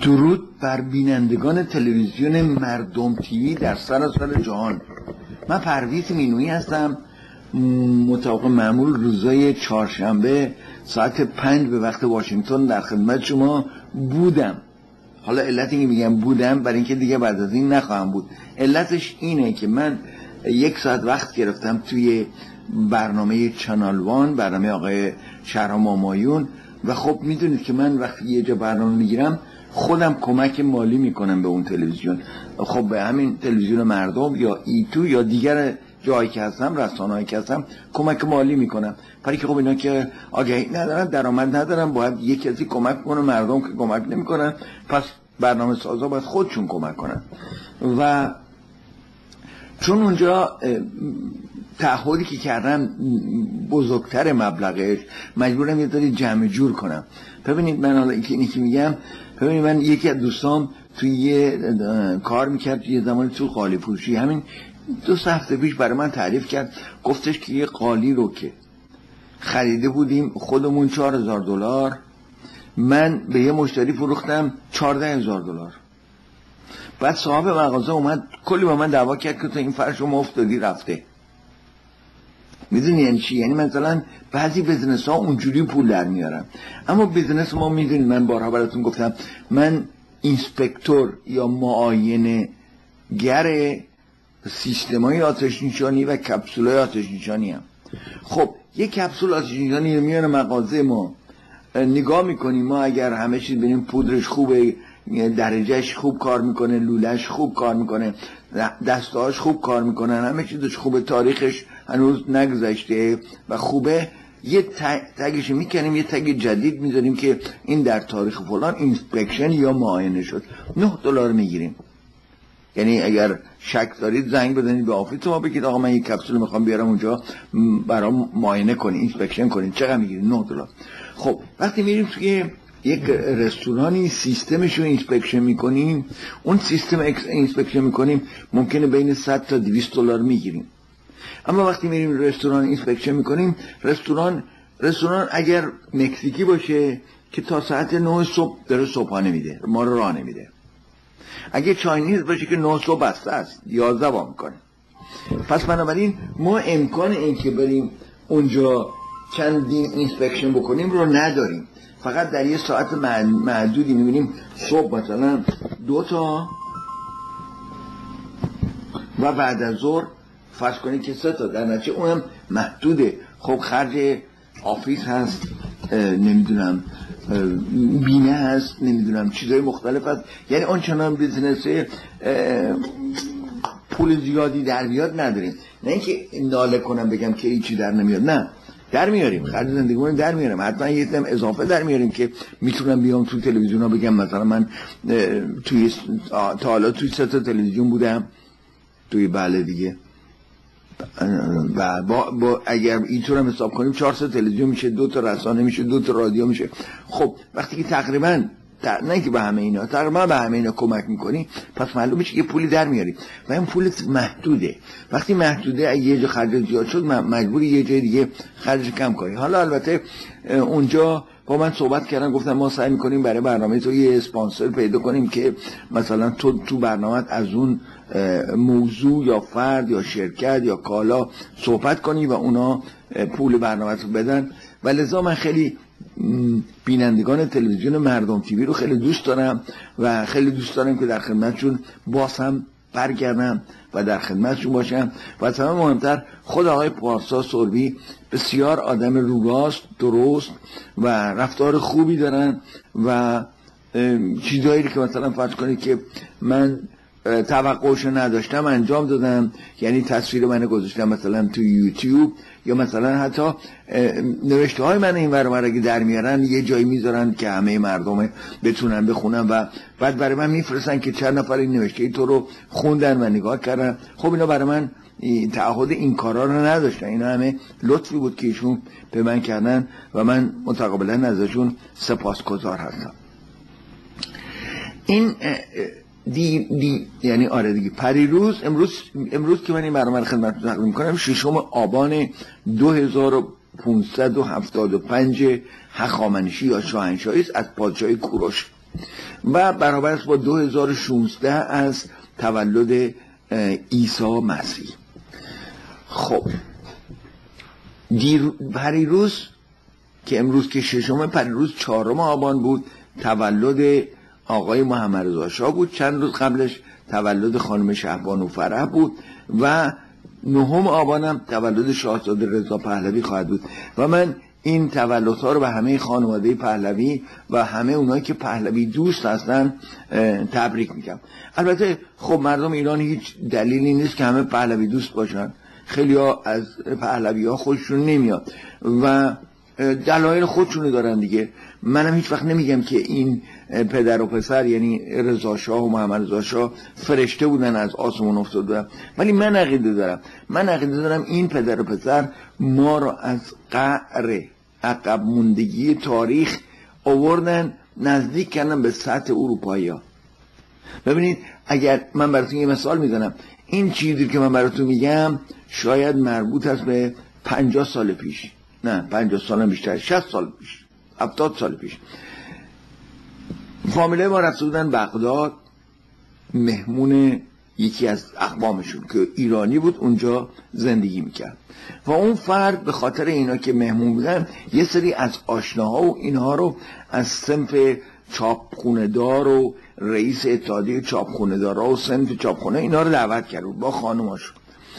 درود بر بینندگان تلویزیون مردم تیوی در سراسر جهان. من پرویز مینویی هستم. مطابق معمول روزای چهارشنبه ساعت 5 به وقت واشنگتن در خدمت شما بودم. حالا علت اینکه میگم بودم برای اینکه دیگه بعد از این نخواهم بود. علتش اینه که من 1 ساعت وقت گرفتم توی برنامه چنال وان، برنامه آقای شهرام آمایون، و خب میدونید که من وقتی یه جا برنامه میگیرم خودم کمک مالی میکنم به اون تلویزیون. خب به همین تلویزیون مردم یا ایتو یا دیگر جایی که هستم، رسانه‌ای که هستم، کمک مالی میکنم. برای که خب اینا که آگهی ندارن، درآمد ندارن، باید یک کسی کمک کنه. مردم که کمک نمیکنن، پس برنامه سازا باید خودشون کمک کنن. و چون اونجا تعهدی که کردم بزرگتر مبلغش، مجبورم یه داری جمع جور کنم. ببینید من حالا اینی که میگم، ببینید من یکی از دوستام توی یه کار میکرد یه زمانی تو قالی فروشی، همین 2 هفته پیش برای من تعریف کرد. گفتش که یه قالی رو که خریده بودیم خودمون $4000، من به یه مشتری فروختم $14000. بعد صاحب مغازه اومد کلی با من دعوا کرد که تو این فرش رو مفت دادی رفته. میدونی یعنی چی؟ یعنی مثلا بعضی بزنس ها اونجوری پول در میارن، اما بزنس ما میدونید، من بارها براتون گفتم، من اینسپکتور یا معاینه گر سیستمای آتش نشانی و کپسولای آتش نشانی هم. خب یک کپسول آتش نشانی میاره مغازه ما، نگاه میکنیم، ما اگر همه چیز ببینیم پودرش خوبه، درجهش خوب کار میکنه، لولش خوب کار میکنه، دستهاش خوب کار میکنن، همه چیزش خوبه، تاریخش هنوز نگذشته و خوبه، یه تگش میکنیم، یه تگ جدید میذاریم که این در تاریخ فلان اینسپکشن یا معاینه شد. $9 میگیریم. یعنی اگر شک دارید زنگ بزنید به آفیس ما، بگید آقا من یک کپسول میخوام بیارم اونجا برام معاینه کنین، اینسپکشن کنین. چقدر میگیرید؟ $9. خب وقتی میریم توی یک رستورانی سیستمش رو اینسپکشن میکنیم، اون سیستم اینسپکشن میکنیم ممکنه بین $100 تا $200 میگیریم. اما وقتی میریم رستوران اینسپکشن میکنیم، رستوران اگر مکزیکی باشه که تا ساعت 9 صبح داره صبحانه میده، ما رو راه نمیده. اگه چاینیز باشه که 9 صبح بسته است، 11 با میکنه. پس بنابراین ما امکان این که بریم اونجا چندین اینسپکشن بکنیم رو نداریم. فقط در یه ساعت محدودی میبینیم، صبح مثلا 2 تا و بعد از ظهر فرض کنید که 3 تا، در نتیجه اونم محدوده. خب خرج آفیس هست، نمیدونم بینه هست، نمیدونم چیزهای مختلف هست. یعنی اون چنان بیزنس پول زیادی در بیاد نداریم. نه اینکه ناله کنم بگم که هیچی در نمیاد، نه، در میاریم، خرج زندگیمون در میاریم، حتما یه تم اضافه در میاریم که میتونم بیام تو تلویزیون ها بگم مثلا من تا حالا توی 3 تا تلویزیون بودم توی بله دیگه، و با اگر اینطور هم حساب کنیم 4 تا تلویزیون میشه، 2 تا رسانه میشه، 2 تا رادیو میشه. خب وقتی که تقریبا نه که به همه اینا، تقریبا به همه اینا کمک میکنی، پس معلوم میشه که پولی در میاری و این پول محدوده. وقتی محدوده، اگه یه جا خرج زیاد شد مجبوری یه جای دیگه خرج کم کنی. حالا البته اونجا با من صحبت کردن، گفتن ما سعی میکنیم برای برنامه تو یه اسپانسر پیدا کنیم که مثلا تو برنامه از اون موضوع یا فرد یا شرکت یا کالا صحبت کنی و اونا پول برنامه تو بدن. و لذا من خیلی بینندگان تلویزیون مردم تیوی رو خیلی دوست دارم و خیلی دوست دارم که در خدمتشون باز هم برگردم و در خدمتشون باشم. و تمام مهمتر، خود آقای پارسا سربی بسیار آدم روراست، درست و رفتار خوبی دارن و چیزایی که مثلا فرض کنید که من توقعش نداشتم انجام دادم. یعنی تصویر من گذاشتم مثلا تو یوتیوب، یا مثلا حتی نوشته های من این ور اگه در میارن یه جایی میذارن که همه مردم بتونن بخونن و بعد برای من میفرستن که چند نفر این نوشته ای تو رو خوندن و نگاه کردن. خب اینا برای من تعهد این کارا رو نداشتن، اینا همه لطفی بود که ایشون به من کردن و من متقابلا ازشون سپاسگزار هستم. این یعنی آره دیگه، پریروز امروز که من این برنامه رو خدمتتون تقدیم می‌کنم 6 آبان 2575 هخامنشی یا شاهنشاهی است از پادشاه کوروش. و برابر است با 2016 از تولد عیسی مسیح. خب پریروز که امروز که ششم، پریروز 4 آبان بود، تولد آقای محمد رضا شاه بود. چند روز قبلش تولد خانم شهبانو فرح بود و 9 آبان هم تولد شاهزاده رضا پهلوی خواهد بود. و من این تولدها رو به همه خانواده پهلوی و همه اونایی که پهلوی دوست هستن تبریک میگم. البته خب مردم ایران هیچ دلیلی نیست که همه پهلوی دوست باشن، خیلی ها از پهلوی ها خودشون نمیاد و دلایل خودشونو دارن دیگه. منم هیچ وقت نمیگم که این پدر و پسر یعنی رضا شاه و محمد رضا شاه فرشته بودن از آسمون افتاده بودن، ولی من عقیده دارم این پدر و پسر ما رو از قعر عقب موندگی تاریخ آوردن نزدیک کردن به سطح اروپایی ها. ببینید اگر من براتون یه مثال میزنم، این چیزی که من براتون میگم شاید مربوط است به 50 سال پیش، نه 50 سال هم بیشتر، 60 سال پیش، 70 سال پیش. فامیله ما رفته بودن بغداد مهمون یکی از اقوامشون که ایرانی بود اونجا زندگی میکرد و اون فرد به خاطر اینا که مهمون بودن یه سری از آشناها و اینها رو از صنف چاپخونه دار و رئیس اتحادیه چاپخونه دارا و صنف چاپخونه اینا رو دعوت کرد با خانوماشون.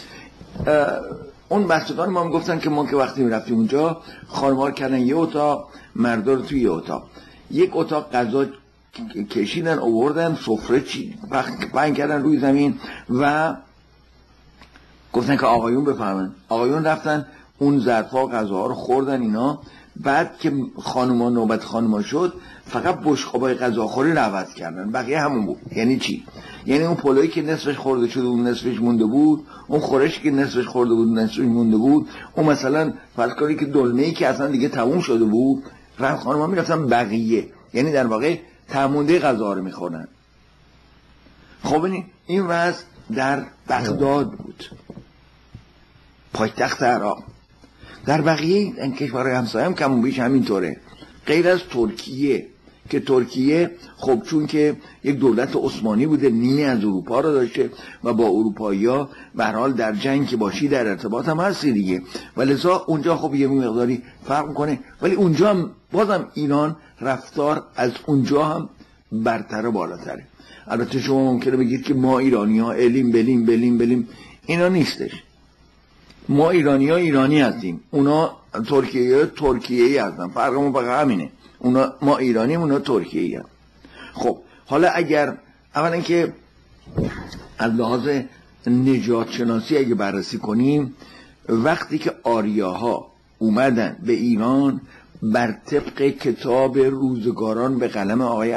اون بچگان ما هم گفتن که ما که وقتی میرفتیم اونجا خانم‌ها کردن یه اتاق، مردا رو توی یه اتاق، یک اتاق غذا کشیدن آوردن، سفره پهن کردن روی زمین و گفتن که آقایون بفرمایید. آقایون رفتن اون ظرفا غذاها رو خوردن اینا. بعد که خانوما نوبت خانوما شد فقط بشقابای غذاخوری رو عوض کردن، بقیه همون بود. یعنی چی؟ یعنی اون پلویی که نصفش خورده شده اون نصفش مونده بود، اون خورشی که نصفش خورده بود نصفش مونده بود، اون مثلا فرض کنید که دلمه‌ای که اصلا دیگه تموم شده بود، رفت خانوما میرفتن بقیه، یعنی در واقع تمونده غذا رو میخورن. خب این وضع در بغداد بود، پایتخت عراق. در بقیه کشورهای همسایه هم کم و بیش همینطوره، غیر از ترکیه که ترکیه خب چون که یک دولت عثمانی بوده نیمی از اروپا رو داشته و با اروپایی‌ها به هر حال در جنگ که باشی در ارتباط هم هستی دیگه، ولذا اونجا خب یه مقداری فرق کنه. ولی اونجا هم بازم ایران رفتار از اونجا هم برتر و بالاتره. البته شما ممکنه بگید که ما ایرانی‌ها الیم بلیم اینا نیستش. ما ایرانی هستیم، اونا ترکیه‌ای هستن، فرقمون فقط همینه. ما ایرانیم، اونا ترکیه‌ای هستن. خب حالا اگر اولا که از لحاظ نژاد شناسی اگه بررسی کنیم، وقتی که آریاها اومدن به ایران بر طبق کتاب روزگاران به قلم آقای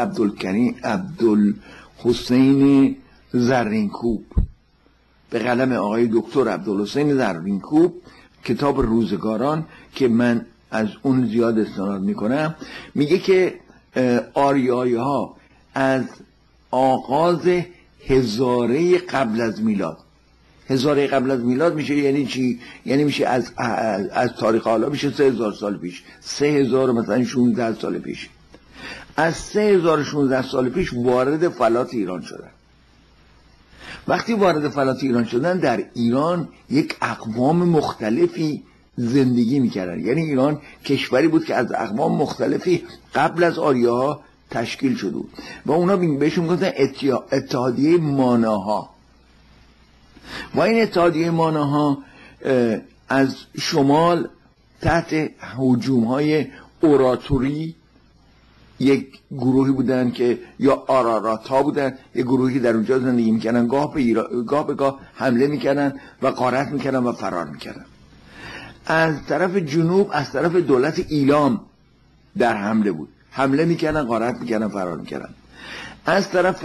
عبدالحسین زرینکوب، به قلم آقای دکتر عبدالحسین زرینکوب، کتاب روزگاران که من از اون زیاد استناد میکنم، میگه که آریایی ها از آغاز هزاره قبل از میلاد، هزاره قبل از میلاد میشه یعنی چی؟ یعنی میشه از تاریخ حالا میشه 3000 سال پیش، 3000 مثلا 16 سال پیش. از 3016 سال پیش وارد فلات ایران شدن. وقتی وارد فلات ایران شدن، در ایران یک اقوام مختلفی زندگی میکردن. یعنی ایران کشوری بود که از اقوام مختلفی قبل از آریاها تشکیل شده بود و اونا بهشون گفتن اتحادیه ماناها. و این اتحادیه ماناها از شمال تحت هجوم‌های اوراتوری یک گروهی بودن که یا آرارات ها بودن، یک گروهی در اونجا زندگی میکردن، گاه به گاه حمله میکردن و غارت میکردن و فرار میکردن. از طرف جنوب از طرف دولت ایلام در حمله بود، حمله میکردن، غارت میکردن، فرار میکردن. از طرف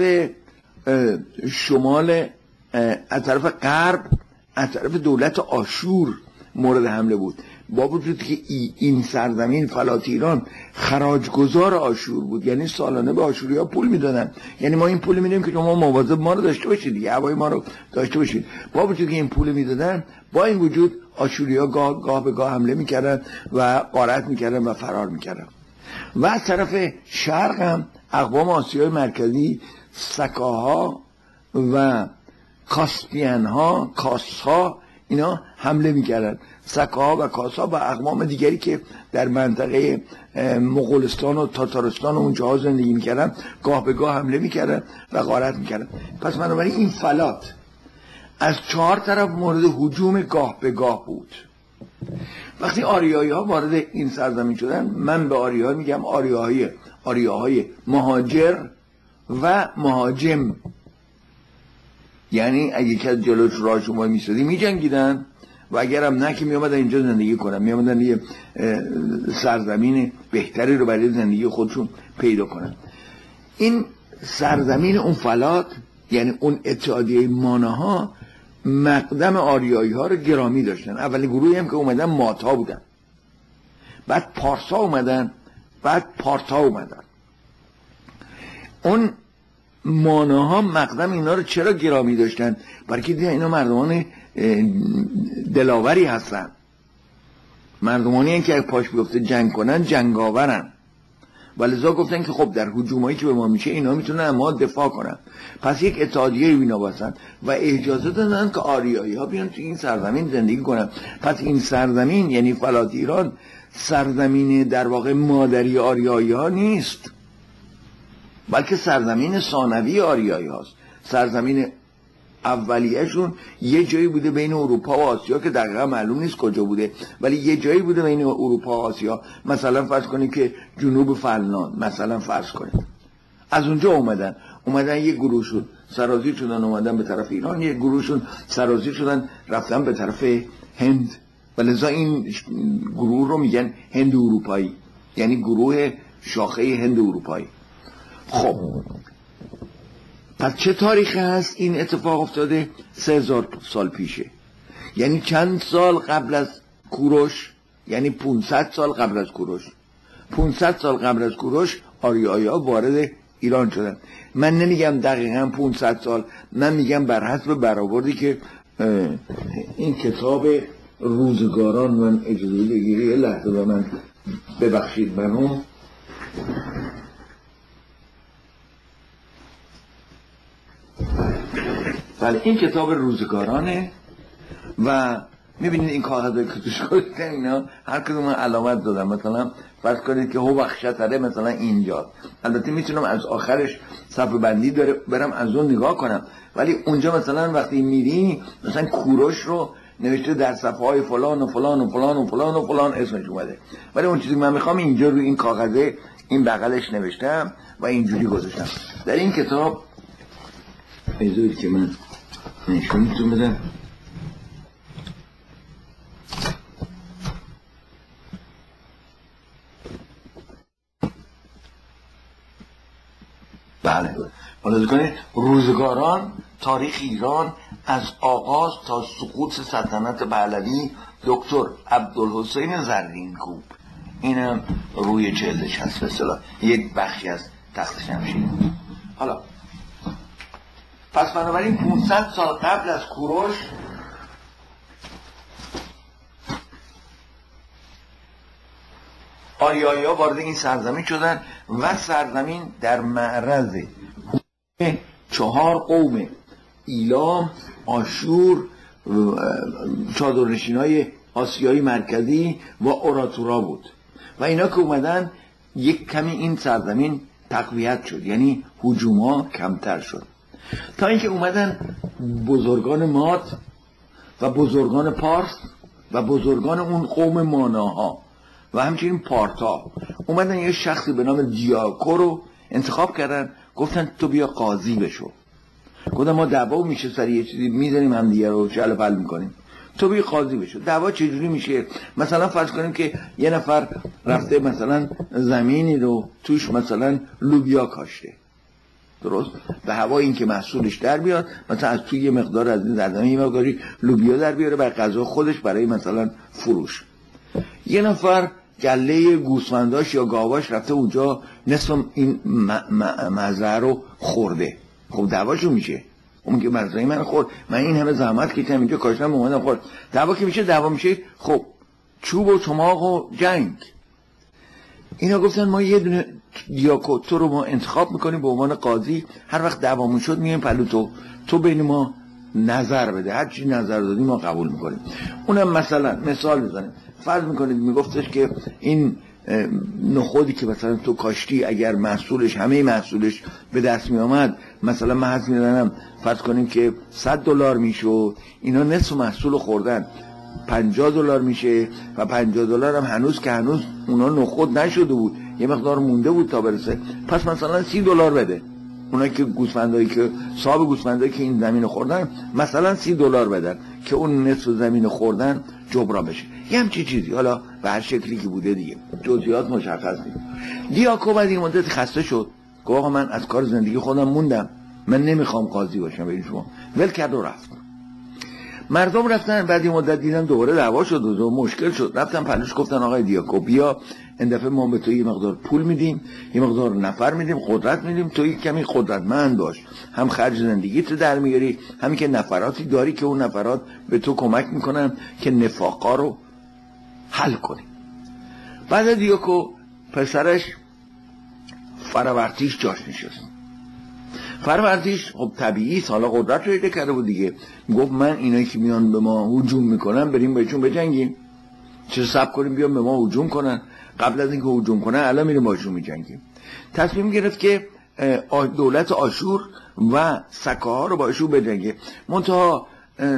شمال، از طرف غرب، از طرف دولت آشور مورد حمله بود، با وجود که این سرزمین فلات ایران خراجگزار آشور بود، یعنی سالانه به آشوری ها پول میدادن. یعنی ما این پول میدیم که شما مواظب ما رو داشته باشید دیگه، هوای ما رو داشته باشید. با وجود که این پول میدادن، با این وجود آشوری ها گاه به گاه حمله میکردن و غارت میکردن و فرار میکردن. و از طرف شرق هم اقوام آسیای مرکزی سکاها و کاسپین ها، کاس ها، اینا حمله میکردن. سکاها و کاس ها و اقوام دیگری که در منطقه مغولستان و تاتارستان و اونجاها زندگی میکردن گاه به گاه حمله میکردن و غارت میکردن. پس بنابراین این فلات از 4 طرف مورد هجوم گاه به گاه بود. وقتی آریایی ها وارد این سرزمین شدن، من به آریایی میگم آریاهای مهاجر و مهاجم، یعنی اگه که از جلوش راه شما میسادی میجنگیدن و اگرم نه که میامدن اینجا زندگی کنن، میامدن یه سرزمین بهتری رو برای زندگی خودشون پیدا کنن. این سرزمین اون فلات، یعنی اون اتحادیه ماناها، مقدم آریایی ها رو گرامی داشتن. اولی گروهی هم که اومدن ماتا بودن، بعد پارسا اومدن، بعد پارتا اومدن. اون ماناها مقدم اینا رو چرا گرامی داشتن؟ برای که دیدن اینا مردمان دلاوری هستن، مردمانی هستن که پاش بیفته جنگ کنن جنگاورن، ولذا گفتن که خب در هجومایی که به ما میشه اینا میتونن ما دفاع کنن. پس یک اتحادیه بینا بستن و اجازه دادن که آریایی ها بیان تو این سرزمین زندگی کنن. پس این سرزمین یعنی فلات ایران سرزمین در واقع مادری آریایی ها نیست، بلکه سرزمین ثانوی آریایی هاست. سرزمین اولیه‌شون یه جایی بوده بین اروپا و آسیا که دقیقا معلوم نیست کجا بوده، ولی یه جایی بوده بین اروپا و آسیا. مثلا فرض کنید که جنوب فنلاند، مثلا فرض کنید. از اونجا اومدن یه گروهشون سرازیر شدن اومدن به طرف ایران، یه گروهشون سرازیر شدن رفتن به طرف هند، ولذا این گروه رو میگن هند اروپایی، یعنی گروه شاخه هند اروپایی. خب پس چه تاریخی هست این اتفاق افتاده؟ 3000 سال پیشه، یعنی چند سال قبل از کوروش، یعنی 500 سال قبل از کوروش. 500 سال قبل از کوروش آریایی ها وارد ایران شدن. من نمیگم دقیقا 500 سال، من میگم بر حسب برآوردی که این کتاب روزگاران، من اجازه بگیری یه لحظه به من ببخشید منو. بله این کتاب روزگارانه و میبینید این کاغذهای که توش گذاشتن اینا هر کدوم علامت دادم. مثلا فرض کنید که هو بخشتره مثلا اینجا، البته میتونم از آخرش صفحه بندی داره برم از اون نگاه کنم، ولی اونجا مثلا وقتی میری مثلا کوروش رو نوشته در صفحه های فلان و فلان و فلان و فلان و فلان اسمش اومده، ولی اون چیزی که من میخوام اینجا روی این کاغذه این بغلش نوشتم و اینجوری گذاشتم. در این کتاب بذارید که من نشونتون بدم. بله ملاحظه کنید روزگاران تاریخ ایران از آغاز تا سقوط سلطنت پهلوی دکتر عبدالحسین زرینکوب. اینم روی جلدش هست به اصطلاح یک بخشی از تخت شمشیر. حالا پس بنابراین 500 سال قبل از کوروش آریایی ها وارد این سرزمین شدن و سرزمین در معرض 4 قوم ایلام، آشور، چادرنشینای آسیایی مرکزی و اوراتورا بود و اینا که اومدن یک کمی این سرزمین تقویت شد، یعنی هجوما کمتر شد، تا اینکه اومدن بزرگان مات و بزرگان پارس و بزرگان اون قوم ماناها و همچنین پارتا اومدن یه شخصی به نام دیاکو رو انتخاب کردن، گفتن تو بیا قاضی بشو. گفتن ما دعوا میشه سر یه چیزی میزنیم هم دیگه رو چل پل میکنیم، تو بیا قاضی بشو. دعوا چجوری میشه؟ مثلا فرض کنیم که یه نفر رفته مثلا زمینی رو توش مثلا لوبیا کاشته، درست؟ به هوا این که محصولش در بیاد، مثلا از توی یه مقدار از این زمین یه مقداری لوبیا در بیاره برای غذا خودش برای مثلا فروش. یه نفر گله گوسفنداش یا گاواش رفته اونجا نصف این مزرعه رو خورده، خب دعواشو میشه. اون که مزرعه من خورد، من این همه زحمت کشیدم اینجا کاشتم اومدم خورد، دعوا که میشه، دعوا میشه خب چوب و چماق و جنگ. اینا گفتن ما یه دونه دیاکو تو رو ما انتخاب میکنیم به عنوان قاضی، هر وقت دعوامون شد میایم پلو تو بین ما نظر بده، هر چی نظر دادی ما قبول میکنیم. اونم مثلا مثال بزنیم، فرض میکنید میگفتش که این نخودی که مثلا تو کاشتی اگر محصولش همه محصولش به دست می آمد، مثلا من حد میدنم فرض کنیم که $100 میشد، اینا نصف محصول خوردن $50 میشه و $50 هم هنوز که هنوز اونا نخود نشده بود، یه مقدار مونده بود تا برسه، پس مثلا $30 بده. اونا که گوسفندایی که صاحب گوسفندایی که این زمین خوردن مثلا $30 بدن که اون نصف زمین خوردن جبران بشه، یه همچی چیزی. حالا به هر شکلی که بوده دیگه جزئیات مشخص نیست. دیاکو بعد این مدت خسته شد، گفت آقا من از کار زندگی خودم موندم، من نمیخوام قاضی باشم. ببین شما ول کرد و رفت. مردم رفتن، بعد این مدت دیدن دوباره دعوا شد و مشکل شد، رفتن پلوش گفتن آقای دیاکو بیا این دفعه ما به تو یه مقدار پول میدیم، یه مقدار نفر میدیم، قدرت میدیم، تو یک کمی قدرتمند باش، هم خرج زندگی تو در میاری، همین که نفراتی داری که اون نفرات به تو کمک میکنن که نفاقا رو حل کنی. بعد دیاکو پسرش فراورتیش جاش نشست. فروردیش خب طبیعی حالا قدرت رو ایده کرده بود دیگه، گفت من اینایی که میان به ما هجوم میکنن بریم بهشون بجنگیم، چه صبر کنیم بیان به ما هجوم کنن، قبل از اینکه هجوم کنن الان میریم باشون میجنگیم. تصمیم گرفت که دولت آشور و سکه ها رو باشون بجنگه. منتها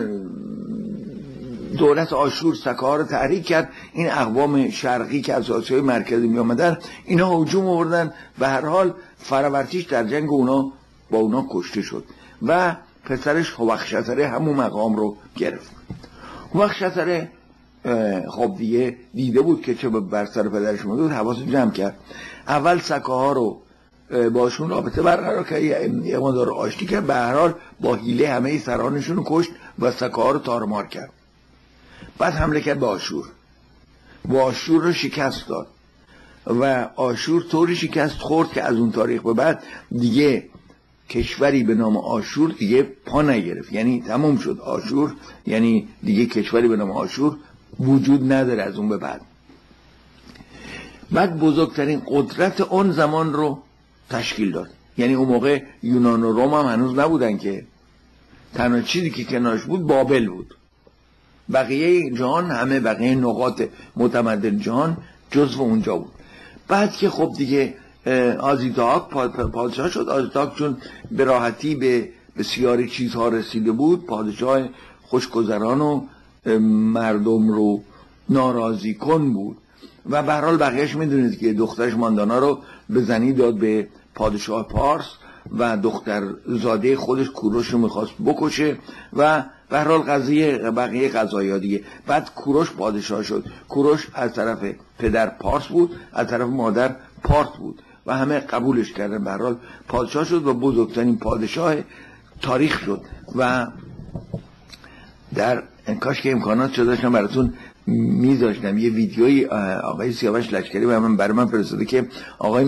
دولت آشور سکه ها رو تحریک کرد، این اقوام شرقی که از آسیای مرکزی می آمدن اینا هجوم آوردن و هر حال فراورتیش در جنگ اونا با اونا کشته شد و پسرش هوخشتره همون مقام رو گرفت. هوخشتره خب دیگه دیده بود که چه بر سر پدرش اومده بود، حواسو جمع کرد. اول سکه ها رو باشون رابطه برقرار کرد، یه مقدار آشتی کرد، به هر حال با حیله همه سرانشون رو کشت و سکه ها رو تارمار کرد. بعد حمله کرد به آشور و آشور رو شکست داد و آشور طوری شکست خورد که از اون تاریخ به بعد دیگه کشوری به نام آشور دیگه پا نگرفت، یعنی تمام شد آشور، یعنی دیگه کشوری به نام آشور وجود نداره از اون به بعد. بعد بزرگترین قدرت اون زمان رو تشکیل داد، یعنی اون موقع یونان و روم هم هنوز نبودن که، تنها چیزی که کنارش بود بابل بود، بقیه جهان همه بقیه نقاط متمدن جهان جزو اونجا بود. بعد که خب دیگه آزیتاک پادشاه شد. آزیتاک چون به راحتی به بسیاری چیزها رسیده بود، پادشاه خوشگذران و مردم رو ناراضی کن بود و به هر حال بقیهش میدونید که دخترش ماندانا رو به زنی داد به پادشاه پارس و دختر زاده خودش کوروش رو میخواست بکشه و به هر حال بقیه قضایا دیگه. بعد کوروش پادشاه شد. کوروش از طرف پدر پارس بود، از طرف مادر پارت بود و همه قبولش کردن، به هر حال پادشاه شد و بزرگترین پادشاه تاریخ شد. و در کاش که امکانات شده داشتم براتون میذاشتم یه ویدیوی آقای سیاوش لشکری برای من فرستاده که آقای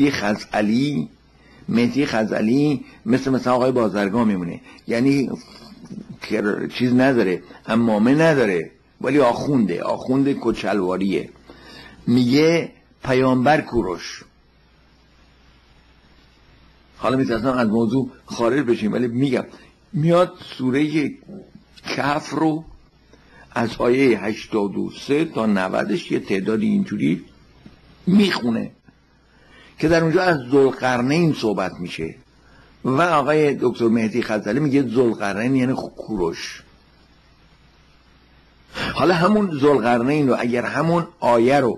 مهدی خزعلی مثل آقای بازرگان میمونه، یعنی چیز نداره، امامه نداره ولی آخونده کچلواریه. میگه پیامبر کوروش، حالا میتونستم از موضوع خارج بشیم ولی میگم، میاد سوره کهف رو از آیه 83 تا 90 یه تعدادی اینجوری میخونه که در اونجا از ذوالقرنین صحبت میشه و آقای دکتر مهدی خزعلی میگه ذوالقرنین یعنی کوروش. حالا همون ذوالقرنین رو اگر همون آیه رو،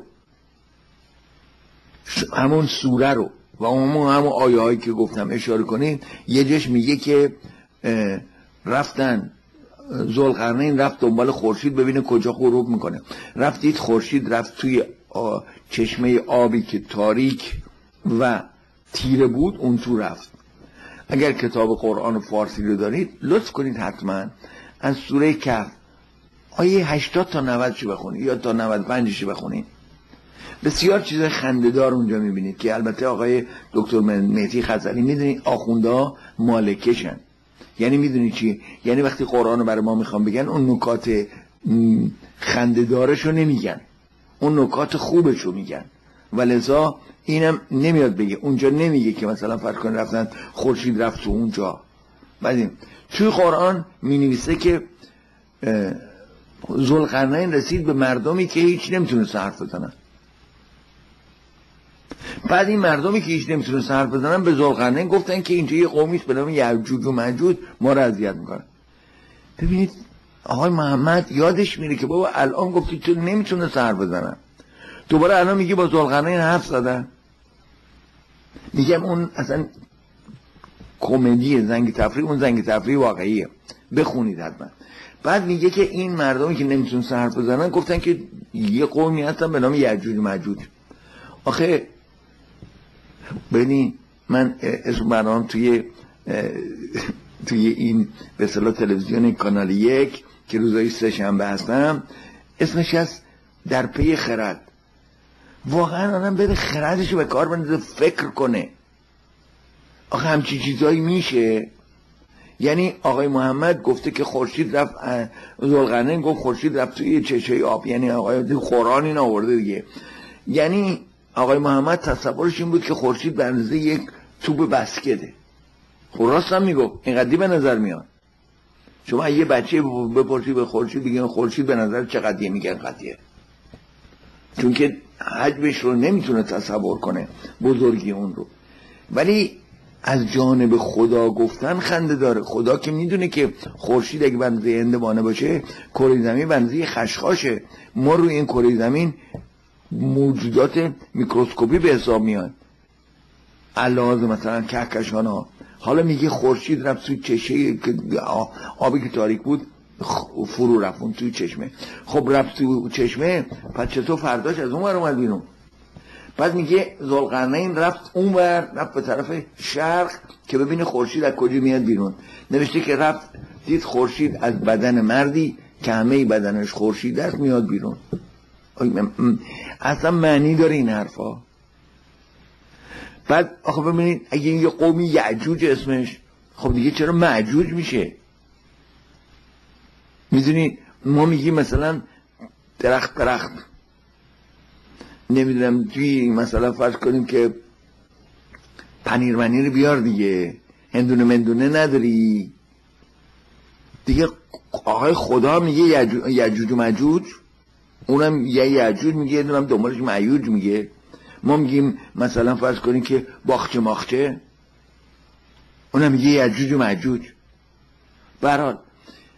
همون سوره رو و همون آیه هایی که گفتم اشاره کنین، یه جش میگه که رفتن ذوالقرنین رفت دنبال خورشید ببینه کجا غروب میکنه، رفتید خورشید رفت توی چشمه آبی که تاریک و تیره بود اون تو رفت. اگر کتاب قرآن فارسی رو دارید لطف کنید حتما از سوره کهف آیه 80 تا 90 شو بخونید یا تا 95 شو بخونید، بسیار چیز خنده‌دار اونجا میبینید که البته آقای دکتر مهدی خزعلی میدونید آخونده مالکشن، یعنی میدونید چی؟ یعنی وقتی قرآن رو برای ما میخوام بگن اون نکات خنده‌دارش رو نمیگن، اون نکات خوبش رو میگن و لذا اینم نمیاد بگه، اونجا نمیگه که مثلا فرض کن رفتن خورشید رفت تو اونجا. بعد توی قرآن می نویسه که ذوالقرنین رسید به مردمی که هیچ نمیتونست حرف بزنن. بعد این مردمی که هیچ نمیتونست حرف بزنن به ذوالقرنین گفتن که اینجا یه قومی است به نام یأجوج و مأجوج ما رو اذیت میکنن. ببینید آقای محمد یادش میره که بابا الان گفتی تو نمیتونست حرف بزنن، دوباره الان میگه با ذوالقرنین حرف زدن. میگم اون اصلا کمدی زنگ تفریح، اون زنگ تفریح واقعیه، بخونید حتما. بعد میگه که این مردمی که نمیتونن حرف بزنن گفتن که یه قومی هستن به نام یأجوج و مأجوج. آخه ببین من اسم برنامه توی این به اصطلاح تلویزیون کانال 1 که روزهای سه شنبه هستم اسمش هست در پی خرد. واقعا آدم بره خردشو به کار بندازه، فکر کنه آخه همچین چیزایی میشه. یعنی آقای محمد گفته که خورشید رفت، ذوالقرنین گفت خورشید رفت توی چشمه آب، یعنی آقای قرآن این آورده دیگه. یعنی آقای محمد تصورش این بود که خورشید به اندازه یک توپ بسکته. خب راست هم میگفت، اینقدی به نظر میاد. شما یه بچه بپرسی به خورشید دیگه خورشید به نظر چقدیه، میگن قدیه، چون که حجمش رو نمیتونه تصور کنه بزرگی اون رو. ولی از جانب خدا گفتن خنده داره. خدا که میدونه که خورشید اگه بنزه هندوانه باشه کره زمین بنزه خشخاشه، ما روی این کره زمین موجودات میکروسکوپی به حساب میاد، علاوه مثلا کهکشان ها. حالا میگه خورشید رفت توی چشه، آبی که تاریک بود فرو رفت اون توی چشمه. خب رفت توی چشمه، پس چطور فرداش از اون ور اومد بیرون؟ بعد میگه ذوالقرنین رفت اون ور، رفت به طرف شرق که ببینه خورشید از کجا میاد بیرون. نوشته که رفت دید خورشید از بدن مردی که همه بدنش خورشید است میاد بیرون. اصلا معنی داره این حرفا؟ بعد آخه ببینید اگه یه قومی یأجوج اسمش، خب دیگه چرا مأجوج میشه؟ میدونی ما میگیم مثلا درخت نمیدونم توی مثلا فرض کنیم که پنیر بیار دیگه، هندونه مندونه نداری دیگه. آقای خدا میگه یأجوج و مأجوج، اونم یه یأجوج میگه، یه دونم دنبالش مأجوج میگه. ما میگیم مثلا فرض کنیم که باخچه ماخچه، اونم میگه یأجوج و مأجوج. به هر حال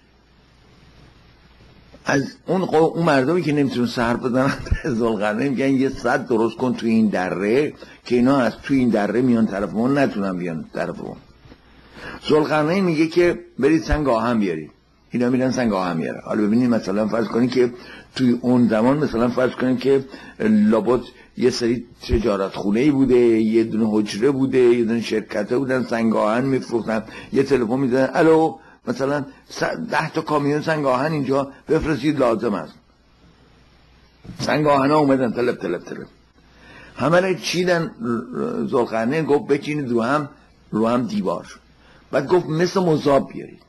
از اون مردمی که نمیتونن سر بزنن ذوالقرنین میگن یه سد درست کن توی این دره که اینا از توی این دره میان طرف ما، نتونن بیان طرف ما. ذوالقرنین میگه که برید سنگ آهن بیارید. اینا میرن سنگ آهن میاره. حالا ببینید مثلا فرض کنید که توی اون زمان مثلا فرض کنید که لابد یه سری تجارت خونه‌ای بوده، یه دونه حجره بوده، یه دونه شرکته بودن سنگ آهن میفروختن، یه تلفن میزنن الو مثلا 10 تا کامیون سنگ آهن اینجا بفرستید لازم است. سنگ آهن ها اومدن تلپ همه رو چیدن. ذوالقرنین گفت بچینید رو هم دیوار شد. بعد گفت مثل مذاب بیارید.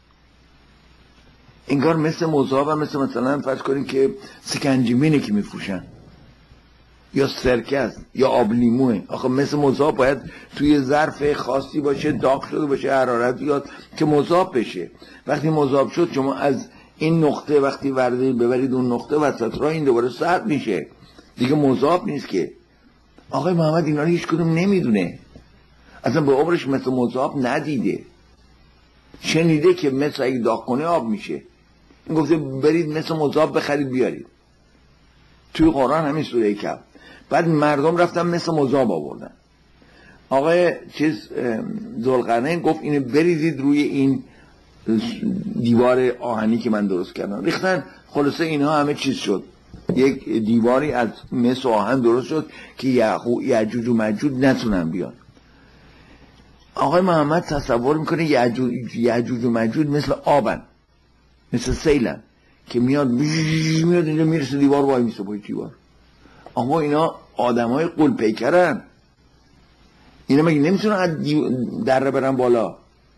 انگار مثل مذاب هم مثلا فرض کنید که سکنجبینه که میفروشن یا سرکه است یا آب لیموه. آخه مثل مذاب باید توی ظرف خاصی باشه، داغ شده باشه، حرارت بیاد که مذاب بشه. وقتی مذاب شد شما از این نقطه وقتی ببرید اون نقطه وسط راه این دوباره سرد میشه دیگه، مذاب نیست که. آقای محمد اینا رو هیچ کدوم نمیدونه، اصلا به عمرش مثل مذاب ندیده. شنیده که مثل اگه داغ کنه آب میشه. این گفته برید مثل مذاب بخرید بیارید. توی قرآن همین سوره کهف. بعد مردم رفتن مثل مذاب آوردن. آقای ذوالقرنین گفت اینو بریزید روی این دیوار آهنی که من درست کردم. ریختن، خلاصه اینا همه چیز شد، یک دیواری از مس آهن درست شد که یأجوج و مأجوج نتونن بیان. آقای محمد تصور میکنه یأجوج و مأجوج مثل آبن، مثل سیلن که میاد اینجا میرسه دیوار وای میسه پای دیوار. اما اینا آدمای قول پیکرن، اینا مگه نمیتونن از دره برن بالا؟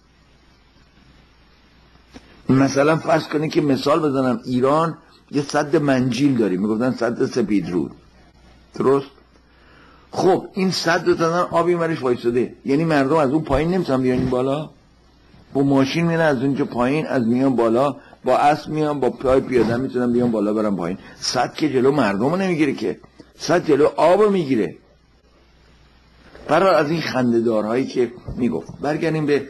مثلا فرض کنه که مثال بزنم، ایران یه سد منجیل داریم، میگفتن سد سپیدرود، درست؟ خب این سد رو دادن، آبی مرش وایساده، یعنی مردم از اون پایین نمیتونن بیان بالا، با ماشین میرن از اونجا پایین، از میان بالا با اسب میان، با پای پیاده میتونن بیان بالا برن پایین. سد که جلو مردم رو نمیگیره که، سد جلو آب رو میگیره. برای از این خنده‌دارهایی که میگفت. برگردیم به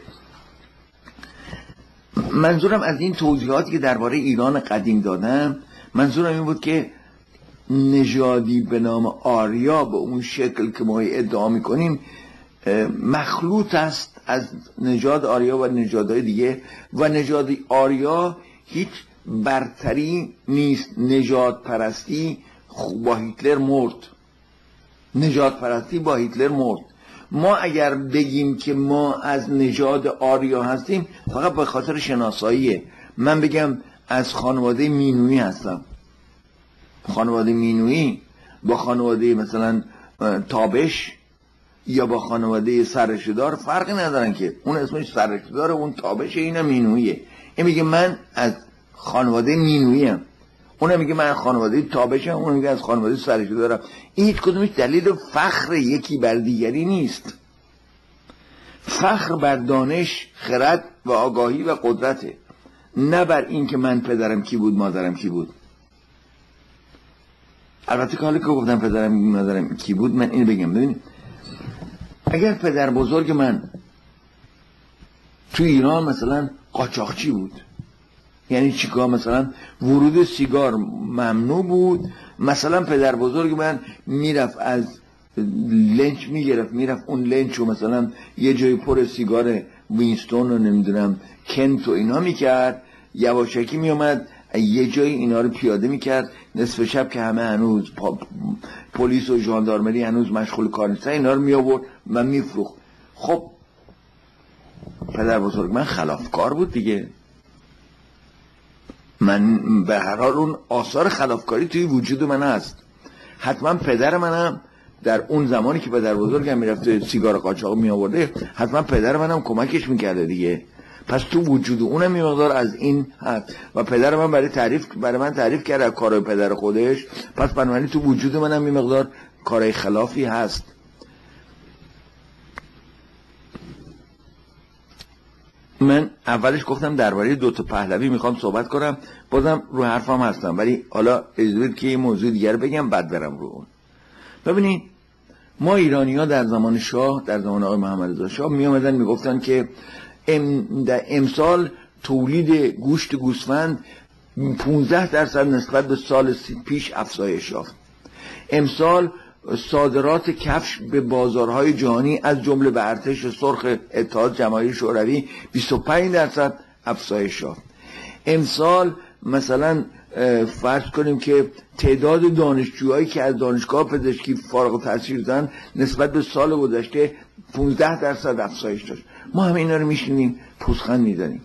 منظورم از این توضیحاتی که درباره ایران قدیم دادم، منظورم این بود که نژادی به نام آریا به اون شکل که ما ادعا میکنیم مخلوط است از نژاد آریا و نژادهای دیگه، و نژاد آریا هیچ برتری نیست. نژاد پرستی با هیتلر مرد، نژاد پرستی با هیتلر مرد. ما اگر بگیم که ما از نژاد آریا هستیم فقط به خاطر شناساییه. من بگم از خانواده مینویی هستم، خانواده مینویی با خانواده مثلا تابش یا با خانواده سرشدار فرقی ندارن که، اون اسمش سرشدار، اون تابشه، این مینویه. این میگه من از خانواده مینویی ام، اون میگه من از خانواده تابشم، اون میگه از خانواده سرشدارم. این هیچ کدومش دلیل فخر یکی بر دیگری نیست. فخر بر دانش، خرد و آگاهی و قدرته، نه بر این که من پدرم کی بود مادرم کی بود. البته که حالا که گفتم پدرم مادرم کی بود، من اینو بگم. ببینید اگر پدر بزرگ من تو ایران مثلا قاچاقچی بود، یعنی چیکار؟ مثلا ورود سیگار ممنوع بود، مثلا پدر بزرگ من میرفت از لنچ میرفت اون لنچ رو مثلا یه جای پر سیگار وینستون رو نمیدونم کنت و اینا میکرد، یواشکی میومد یه جای اینا رو پیاده میکرد، نصف شب که همه هنوز پلیس و ژاندارمری هنوز مشغول کار نیستن، اینا رو میآورد و میفروخت. خب پدر بزرگ من خلافکار بود دیگه، من به هر حال اون آثار خلافکاری توی وجود من هست. حتما پدر منم در اون زمانی که پدر بزرگم میرفته سیگار قاچاق می آورده، حتما پدر منم کمکش میکرده دیگه. پس تو وجود اونم یه مقدار از این هست و پدر من برای من تعریف کرده کارهای پدر خودش، پس بنابراین تو وجود منم یه مقدار کارهای خلافی هست. من اولش گفتم درباره دوتا پهلوی میخوام صحبت کنم، بازم رو حرفم هستم، ولی حالا اجازه بدید که یه موضوع دیگر بگم بعد برم رو اون. ببینید ما ایرانی ها در زمان شاه، در زمان آقای محمد رضا شاه می آمدن میگفتن که امسال تولید گوشت گوسفند 15% نسبت به سال پیش افزایش یافت. امسال صادرات کفش به بازارهای جهانی از جمله به ارتش سرخ اتحاد جماهیر شوروی 25% افزایش یافت. امسال مثلا فرض کنیم که تعداد دانشجوهایی که از دانشگاه پزشکی فارغ التحصیل شدن نسبت به سال گذشته 15% افزایش داشت. ما همه اینا رو میشنیم پوزخند میزنیم.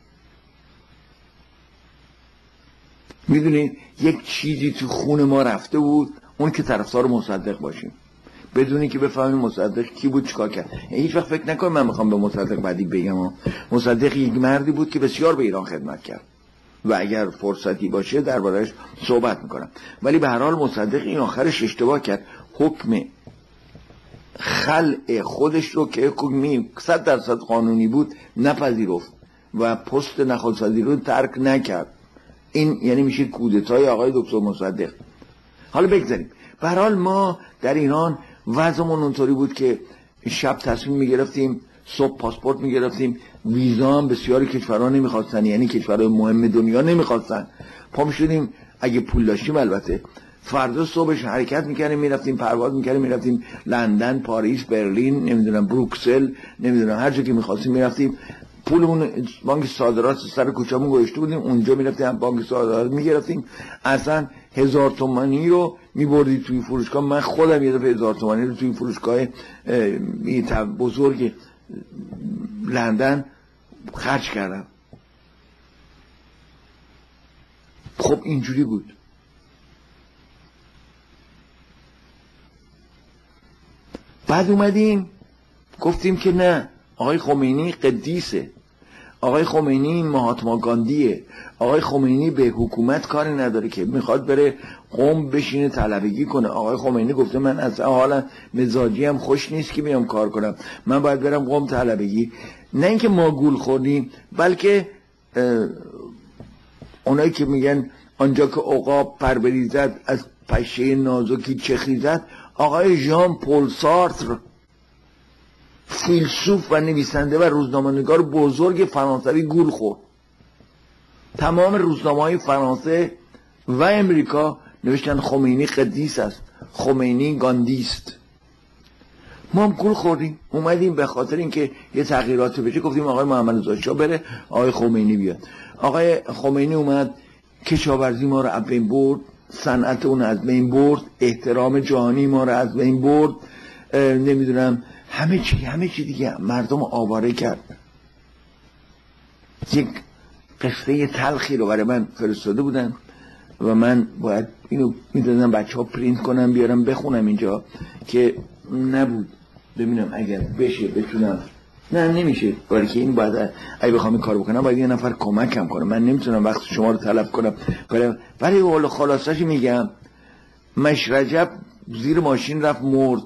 میدونید یک چیزی تو خون ما رفته بود، اون که طرفدار مصدق باشیم بدونی که بفهمیم مصدق کی بود چیکار کرد. هیچ وقت فکر نکنم من میخوام به مصدق بعدی بگم مصدق یک مردی بود که بسیار به ایران خدمت کرد و اگر فرصتی باشه درباره‌اش صحبت میکنم، ولی به هر حال مصدق این آخرش اشتباه کرد. حکم خلع خودش رو که حکمی 100% قانونی بود نپذیرفت و پست نخست وزیری رو ترک نکرد. این یعنی میشه کودتای آقای دکتر مصدق. حالا بگذاریم. به هر حال ما در ایران وضعمون اونطوری بود که شب تصمیم میگرفتیم، صبح پاسپورت میگرفتیم، ویزا هم بسیاری کشورها نمیخواستن، یعنی کشورهای مهم دنیا نمیخواستن. پا میشدیم اگه پول داشتیم البته، فردا صبحش حرکت میکردیم میرفتیم، پرواز میکردیم میرفتیم لندن، پاریس، برلین، نمیدونم بروکسل، نمیدونم هر جا که میخواستیم میرفتیم. پولمون بانک صادرات سر کوچه‌مون گذاشته بودیم، اونجا میرفتیم بانک صادرات میگرفتیم. اصلا 1000 تومانی رو میبردی توی فروشگاه. من خودم یه دفعه 1000 تومانی رو توی فروشگاه بزرگ لندن خرج کردم. خب اینجوری بود. بعد اومدیم گفتیم که نه، آقای خمینی قدیسه، آقای خمینی مهاتما گاندیه. آقای خمینی به حکومت کاری نداره که میخواد بره قم بشینه طلبگی کنه. آقای خمینی گفته من اصلا حالا مزاجی هم خوش نیست که بیام کار کنم، من باید برم قم طلبگی. نه اینکه ما گول خوردیم، بلکه اونایی که میگن آنجا که عقاب پر بریزد از پشه نازکی چه خیزد، آقای ژان پل سارتر، فیلسوف و نویسنده و روزنامه‌نگار بزرگ فرانسوی، گول خورد. تمام روزنامه‌های فرانسه و امریکا نوشتن خمینی قدیس است، خمینی گاندیست. ما هم گول خوردیم، اومدیم به خاطر اینکه یه تغییراتی بشه گفتیم آقای محمد رضا شاه بره، آقای خمینی بیاد. آقای خمینی اومد، کشاورزی ما رو از بین برد، صنعت اون از بین برد، احترام جهانی ما رو از بین برد، نمیدونم همه چی دیگه مردم آواره کرد. یک قصه تلخی رو برای من فرستاده بودن و من باید اینو میدادم بچه ها پرینت کنم بیارم بخونم اینجا که نبود، ببینم اگر بشه بتونم. نه نمیشه، برای که این باید اگه بخوام این کار بکنم باید یه نفر کمکم کنم، من نمیتونم وقت شما رو طلب کنم. ولی حالا خلاصش میگم، مش رجب زیر ماشین رفت مرد.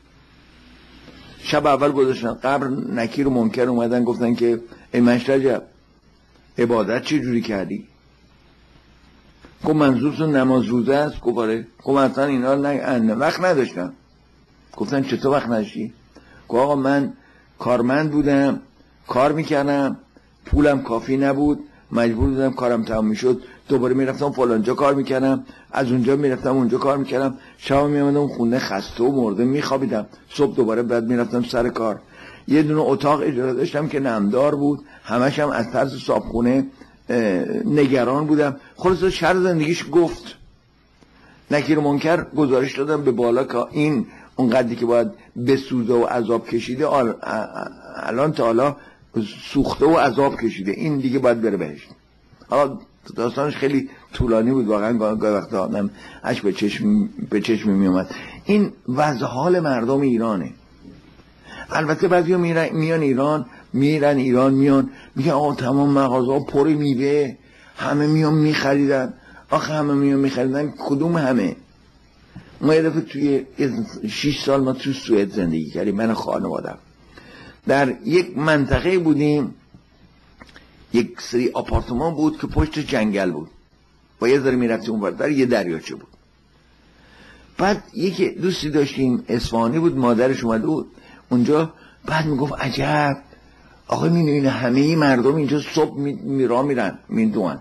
شب اول گذاشتن قبر، نکیر و منکر اومدن گفتن که ای مش رجب عبادت چه جوری کردی؟ گفت منظورتون نماز روزه است؟ گفت آره. گفت اصلا اینا وقت نداشتم. گفتن چطور وقت نداشتی؟ گفت آقا من کارمند بودم، کار میکردم، پولم کافی نبود، مجبور بودم کارم تمام میشد دوباره میرفتم فلانجا کار میکردم، از اونجا میرفتم اونجا کار میکردم، شب میامدم خونه خسته و مرده میخوابیدم، صبح دوباره بعد میرفتم سر کار. یه دونه اتاق اجاره داشتم که نمدار بود، همش هم از طرز صابخونه نگران بودم. خلاص شر زندگیش گفت. نکیر منکر گزارش دادم به بالا که این اون قدری که باید بسوزه و عذاب کشیده الان تا حالا سوخته و عذاب کشیده، این دیگه باید بره بهشت. حالا داستانش خیلی طولانی بود واقعا، گاهی وقتا آدم اش به چشم می اومد. این وضع حال مردم ایرانه. البته بعضیا میان ایران میان میگن آقا تمام مغازه‌ها پر میوه، همه میان میخریدن. آخه همه میان میخریدن کدوم همه؟ ما یه دفعه توی 6 سال ما تو سوئد زندگی کردیم، من و خانوادم در یک منطقه بودیم، یک سری آپارتمان بود که پشت جنگل بود و یه ذره میرفتیم اون ور، یه دریاچه بود. بعد یکی دوستی داشتیم اصفهانی بود، مادرش اومده بود اونجا، بعد میگفت عجب آقا میدونین همه مردم اینجا صبح میرن میدوان.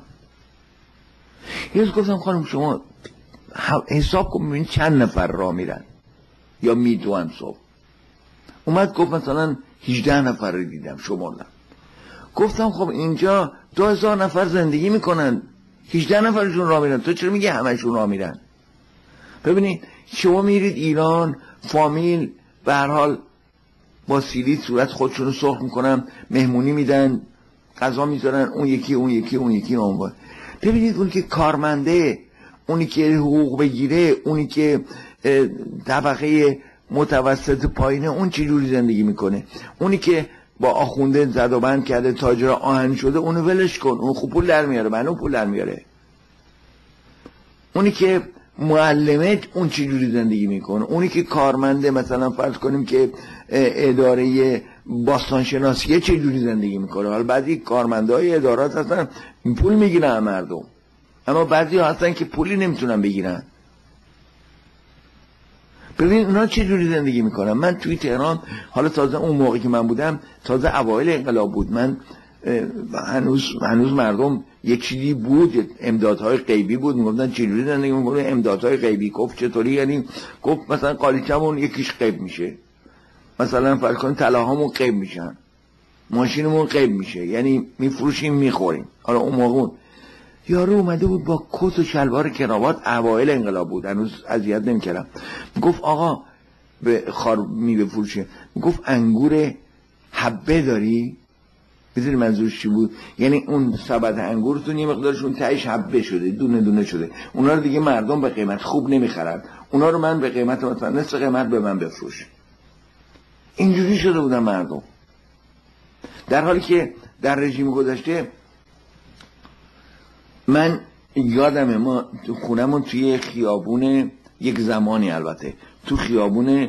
یه روز گفتم خانم شما حساب کن ببین چند نفر راه میرن یا میدوان صبح. اومد گفت مثلا 18 نفر رو دیدم شمردم. گفتم خب اینجا 2000 نفر زندگی میکنن، 18 نفرشون راه میرن، تو چرا میگی همشون راه میرن؟ ببینید شما میرید ایران، فامیل به هر حال با سیلی صورت خودشون رو سرخ میکنن، مهمونی میدن، غذا میذارن، اون یکی اون. ببینید اونی که کارمنده، اونی که حقوق بگیره، اونی که طبقه متوسط پایینه، اون چه جوری زندگی میکنه؟ اونی که با آخونده زد و بند کرده، تاجر آهن شده، اونو ولش کن، اون خوب پول در میاره، منو پول در میاره. اونی که معلمه اون چه جوری زندگی میکنه؟ اونی که کارمنده، مثلا فرض کنیم که اداره باستانشناسی چه جوری زندگی میکنه؟ حالا بعضی کارمندهای ادارات هستن پول میگیرن مردم، اما بعضی هستن که پولی نمیتونن بگیرن. ببین اونا چه جوری زندگی میکنن. من توی تهران، حالا تازه اون موقعی که من بودم تازه اوایل انقلاب بود، من هنوز مردم یک چیزی بود، امدادهای غیبی بود، میگفتن چه جوری زندگی میکنه؟ امدادهای غیبی. گفت چطوری؟ یعنی گفت مثلا قالیچمون یکیش غیب میشه، مثلا فرض کن طلاهامون غیب میشن، ماشینمون غیب میشه، یعنی میفروشیم میخوریم. حالا اون موقع یارو اومده بود با کت و شلوار کراوات، اوایل انقلاب بود، هنوز اذیت نمی‌کردم. گفت آقا به خار میوه فروشه، گفت انگور حبه داری؟ بدونی منظورش چی بود؟ یعنی اون سبد انگورتون یه مقدارشون تهش حبه شده، دونه دونه شده، اونا رو دیگه مردم به قیمت خوب نمیخرن، اونا رو من به قیمت مثلا نصف قیمت به من بفروش. اینجوری شده بودن مردم، در حالی که در رژیم گذشته من یادمه ما تو خونمون توی خیابون، یک زمانی البته تو خیابون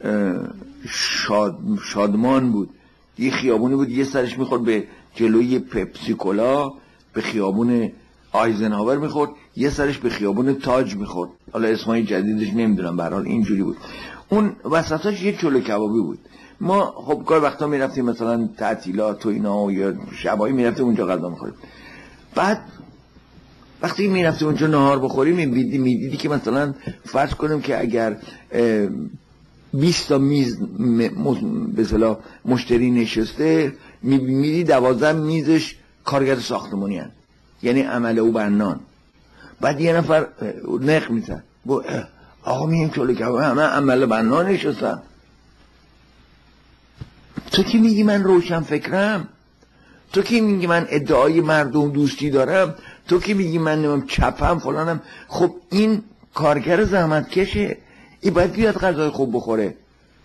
شادمان بود، یه خیابونی بود یه سرش میخورد به جلوی پپسی کولا، به خیابون آیزنهاور میخورد، یه سرش به خیابون تاج میخورد، حالا اسمای جدیدش نمیدونم، به هر حال اینجوری بود. اون وسطاش یه چلو کبابی بود. ما خب کار وقتا میرفتیم مثلا تعطیلات و اینا یا شبایی میرفتیم اونجا غذا میخوریم. بعد وقتی میرفتیم اونجا نهار بخوریم میدیدی که مثلا فرض کنیم که اگر 20 تا میز به اصطلاح مشتری نشسته، میدی 12 میزش کارگر ساختمانی هست، یعنی عمل او بنان. بعد یه نفر نق میزن آقا میگیم چلو کباب همه عمل بنان نشستن. تو که میگی من روشن فکرم، تو که میگی من ادعای مردم دوستی دارم، تو که میگی من چپم فلانم، خب این کارگر زحمت کشه، این باید بیاد غذای خوب بخوره.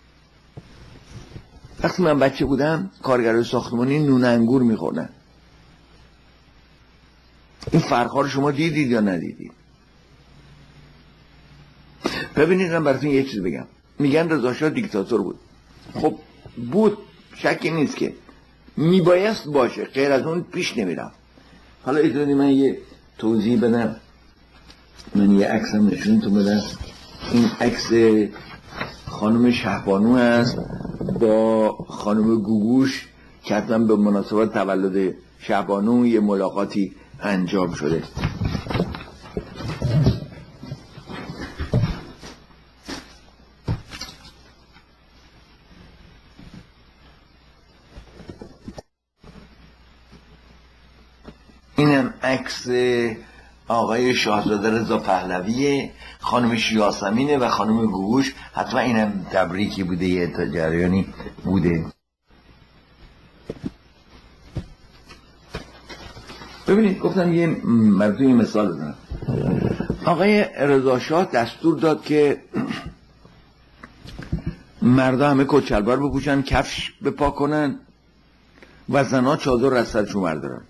وقتی من بچه بودم کارگرای ساختمانی نون انگور میخوردن. این فرق‌ها رو شما دیدید یا ندیدید؟ ببینید من براتون یه چیز بگم. میگن رضا شاه دیکتاتور بود. خب بود، شکی نیست که میبایست باشه، غیر از اون پیش نمیرم. حالا اجازه من یه توضیح بدم. من یه عکسم نشونتون بدم. این عکس خانم شهبانو است با خانم گوگوش که حتما به مناسبت تولد شهبانو یه ملاقاتی انجام شده. اینم عکس آقای شاهزاده رضا پهلویه، خانم یاسمینه و خانم گوگوش. حتما اینم تبریکی بوده، یه جریانی بوده. ببینید گفتم یه مثال بزنم. آقای رضا شاه دستور داد که مردا همه کچلوار بپوشن، کفش بپا کنن و زنها چادر از سرشون بردارن.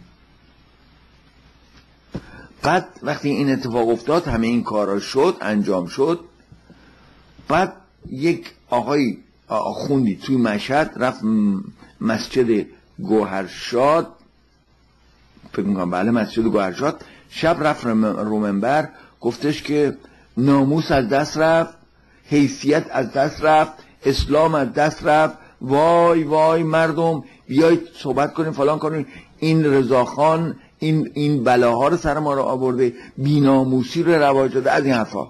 بعد وقتی این اتفاق افتاد، همه این کارا شد، انجام شد. بعد یک آقای آخوندی توی مشهد رفت مسجد گوهرشاد، فکر میکنم بله مسجد گوهرشاد، شب رفت رو منبر گفتش که ناموس از دست رفت، حیثیت از دست رفت، اسلام از دست رفت، وای وای مردم بیایید صحبت کنیم فلان کنیم، این رضاخان این بلاها رو سر ما رو آورده، بی‌ناموسی رو رواج داده، از این حرفا.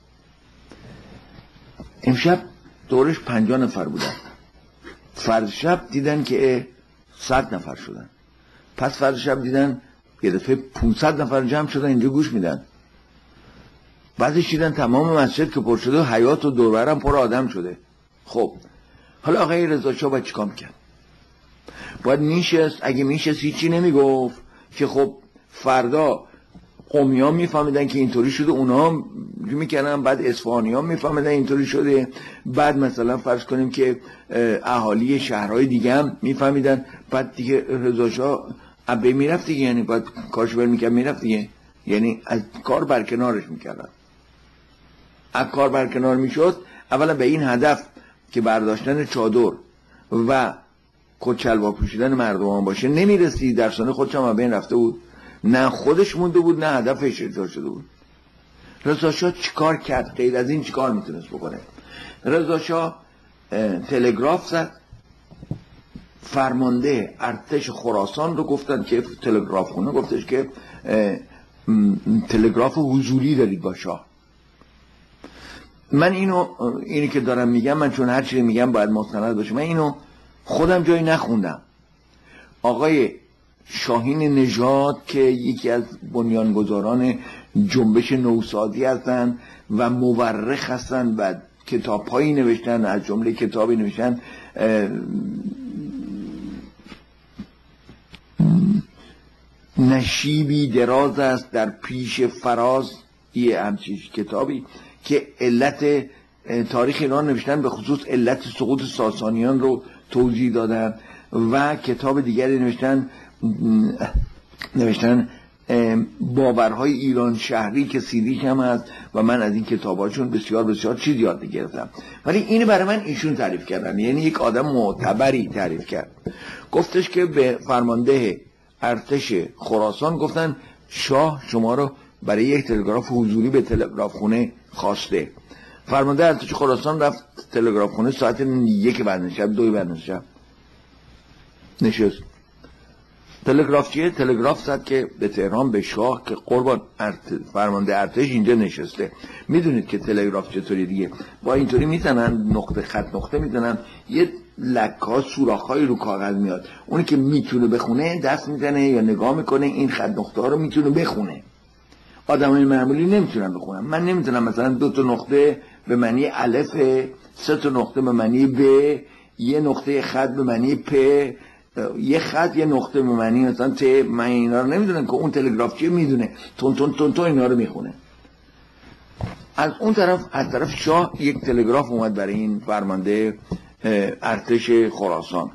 امشب دورش 50 نفر بودن، فرد شب دیدن که 100 نفر شدن، پس فرد شب دیدن یه دفعه 500 نفر جمع شدن اینجا گوش میدن. بعدش دیدن تمام مسجد که پر شده، حیاط و دوربرم پر آدم شده. خب حالا آقای رضا شاه باید چیکار میکرد؟ باید میشست، اگه میشست هیچی نمیگفت که خب فردا قمی ها میفهمیدن که اینطوری شده، اونا هم میکنن، بعد اصفهانی ها میفهمیدن اینطوری شده، بعد مثلا فرض کنیم که اهالی شهرهای دیگه هم میفهمیدن، بعد دیگه رضا شاه عبه میرفت دیگه، یعنی بعد کارش بر میکرد میرفت دیگه، یعنی از کار برکنارش میکردن. از کار برکنار میشد، اولا به این هدف که برداشتن چادر و کچلوار پوشیدن مردمان باشه نمیرسید، در سانه خودش هم بین رفته بود، نه خودش مونده بود نه هدفش اجرا شده بود. رضا شاه چیکار کرد؟ غیر از این چیکار میتونست بکنه؟ رضا شاه تلگراف زد، فرمانده ارتش خراسان رو گفتن که تلگراف خونه گفتش که تلگراف حضوری دارید با شاه. من اینی که دارم میگم، من چون هر چیزی میگم باید مستند باشه، من اینو خودم جایی نخوندم. آقای شاهین نژاد که یکی از بنیانگذاران جنبش نوسازی هستن و مورخ هستن و کتاب‌هایی نوشتن، از جمله کتابی نوشتن نشیبی دراز است در پیش فراز، یه همچین کتابی که علت تاریخ ایران نوشتن، به خصوص علت سقوط ساسانیان رو توضیح دادن و کتاب دیگری نوشتن باورهای ایران شهری که سیدیش هم هست و من از این کتاباشون بسیار بسیار چیز یاد گرفتم. ولی اینو برای من ایشون تعریف کردن، یعنی یک آدم معتبری تعریف کرد. گفتش که به فرمانده ارتش خراسان گفتن شاه شما رو برای یک تلگراف حضوری به تلگراف خونه خواسته. فرمانده ارتش خراسان رفت تلگراف خونه ساعت 1 بعد شب 2 بعد شب نشست. تلگراف چیه؟ تلگراف زد که به تهران به شاه که قربان فرمانده ارتش اینجا نشسته. میدونید که تلگراف چطوری دیگه، با اینطوری میزنن نقطه خط نقطه میزنن، یه لک‌ها سوراخ‌های رو کاغذ میاد، اونی که میتونه بخونه دست میزنه یا نگاه میکنه این خط نقطه ها رو میتونه بخونه. آدمای معمولی نمیتونن بخونن. من نمیتونم مثلا 2 نقطه به معنی الف، 3 نقطه به معنی ب، یه نقطه خط به معنی پ، یه خط یه نقطه به معنی مثلا ت. من اینا رو نمیدونم که اون تلگراف چیه میدونه، تون تون تون تون اینا رو میخونه. از اون طرف از طرف شاه یک تلگراف اومد برای این فرمانده ارتش خراسان.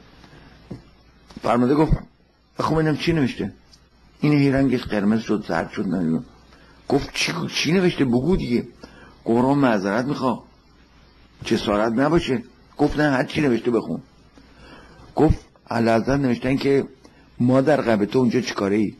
فرمانده گفت خب اینم چی نوشته؟ این رنگش قرمز شد زرد شد نمیدونم. گفت چی نوشته بگو دیگه. گفت معذرت میخوام جسارت نباشه. گفت نه هر چی نوشته بخون. گفت علازت نوشتن که ما در قبه تو اونجا چیکاره ای؟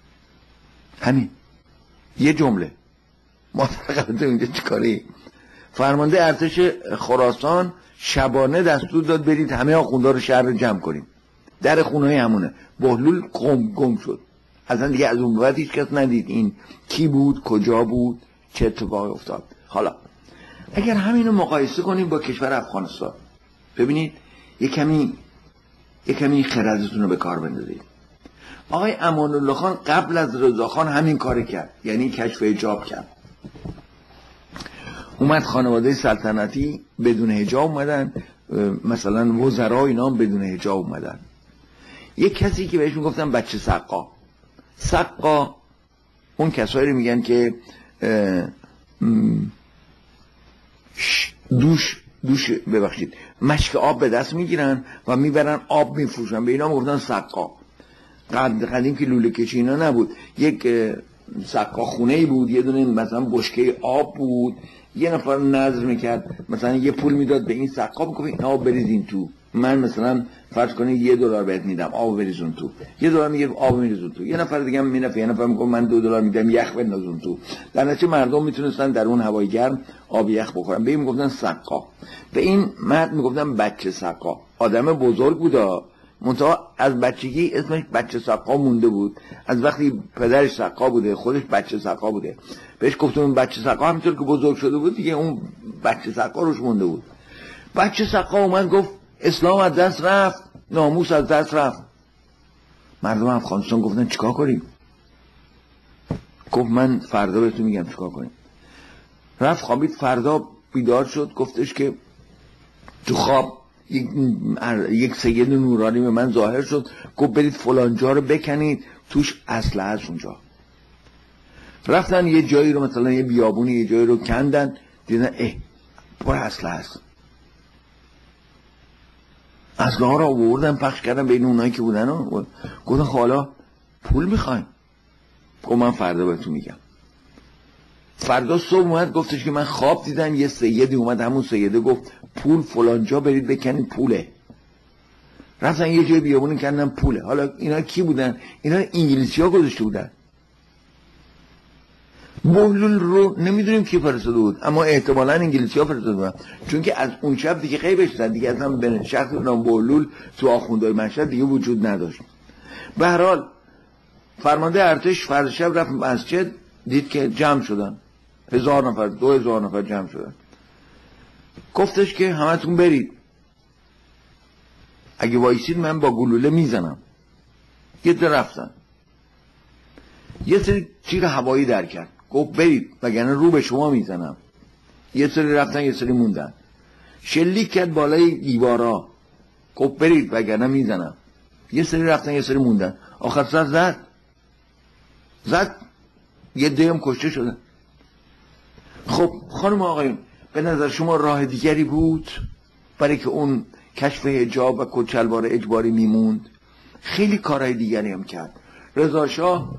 همین یه جمله، ما در قبه تو اونجا چیکاره ای؟ فرمانده ارتش خراسان شبانه دستور داد برید همه آخوندار شهر رو جمع کنیم، در خونه‌های همونه. بهلول گم شد، اصلا دیگه از اون بعد هیچ کس ندید این کی بود، کجا بود، چه اتفاقی افتاد. حالا اگر همینو مقایسه کنیم با کشور افغانستان، ببینید یک کمی خردتون رو به کار بندازید. آقای امان الله خان قبل از رضا خان همین کار کرد، یعنی کشف حجاب کرد. اومد خانواده سلطنتی بدون حجاب اومدن، مثلا وزرا اینا هم بدون حجاب اومدن. یک کسی که بهش میگفتن بچه سقا اون کسایی رو میگن که مشک آب به دست میگیرن و میبرن آب میفروشن، به اینا میگفتن سقا. قدیم که لوله کشی اینا نبود، یک سقا خونه بود، یه دونه مثلا بشکه آب بود، یه نفر نظر میکرد مثلا یه پول میداد به این سقا، میگفت این آب بریزین تو، من مثلا فرض کنید $1 بهت میدم آب بریزون تو، $1 میگه آب میریزون تو، یه نفر دیگه هم میرفت یه نفر میگه من $2 میدم یخ بندازون تو. در نتیجه مردم میتونستن در اون هوای گرم آب یخ بخورن. به این میگفتن سقا. به این مرد میگفتن بچه سقا. آدم بزرگ بودا، منتها از بچگی اسمش بچه سقا مونده بود. از وقتی پدرش سقا بوده خودش بچه سقا بوده، بهش گفتم بچه سقا. همینطور که بزرگ شده بود دیگه اون بچه سقا روش مونده بود. بچه سقا اومد گفت اسلام از دست رفت، ناموس از دست رفت. مردم افغانستان گفتن چیکار کنیم؟ گفت من فردا بهتون میگم چیکار کنیم. رفت خوابید، فردا بیدار شد، گفتش که تو خواب یک سید نورانی به من ظاهر شد، گفت برید فلانجا رو بکنید توش اسلحه است. اونجا رفتن یه جایی رو مثلا یه بیابونی یه جایی رو کندن، دیدن پر اسلحه است. اسلحه ها رو آوردن پخش کردن بین اونایی که بودن و گفتن حالا پول میخوایم. گفت من فردا بهتون میگم. فردا صبح اومد گفتش که من خواب دیدم یه سیدی اومد، همون سیده گفت پول فلانجا برید بکنید پوله. رفتن یه جای بیابونی کردن پوله. حالا اینا کی بودن؟ اینا انگلیسی ها گذاشته بودن. بهلول رو نمیدونیم کی فرستاده بود، اما احتمالاً انگلیسی ها فرستاده بودن، چون که از اون شب دیگه غیبش شد، دیگه اصلا به شخص نام بهلول تو آخوندهای مشهد دیگه وجود نداشت. به هر حال فرمانده ارتش فردا شب رفت مسجد، دید که جمع شدن 1000 نفر 2000 نفر جمع شدن. گفتش که همتون برید، اگه وایسید من با گلوله میزنم. یه در رفتن، یه سری تیر هوایی در کرد، گفت برید وگرنه رو به شما میزنم. یه سری رفتن یه سری موندن. شلیک کرد بالای دیوارا، گفت برید وگرنه میزنم. یه سری رفتن یه سری موندن. آخر سر زد یه دیم کشته شدن. خب خانم آقایون، به نظر شما راه دیگری بود برای که اون کشف حجاب و کچلوار اجباری میموند. خیلی کارهای دیگری هم کرد. رضا شاه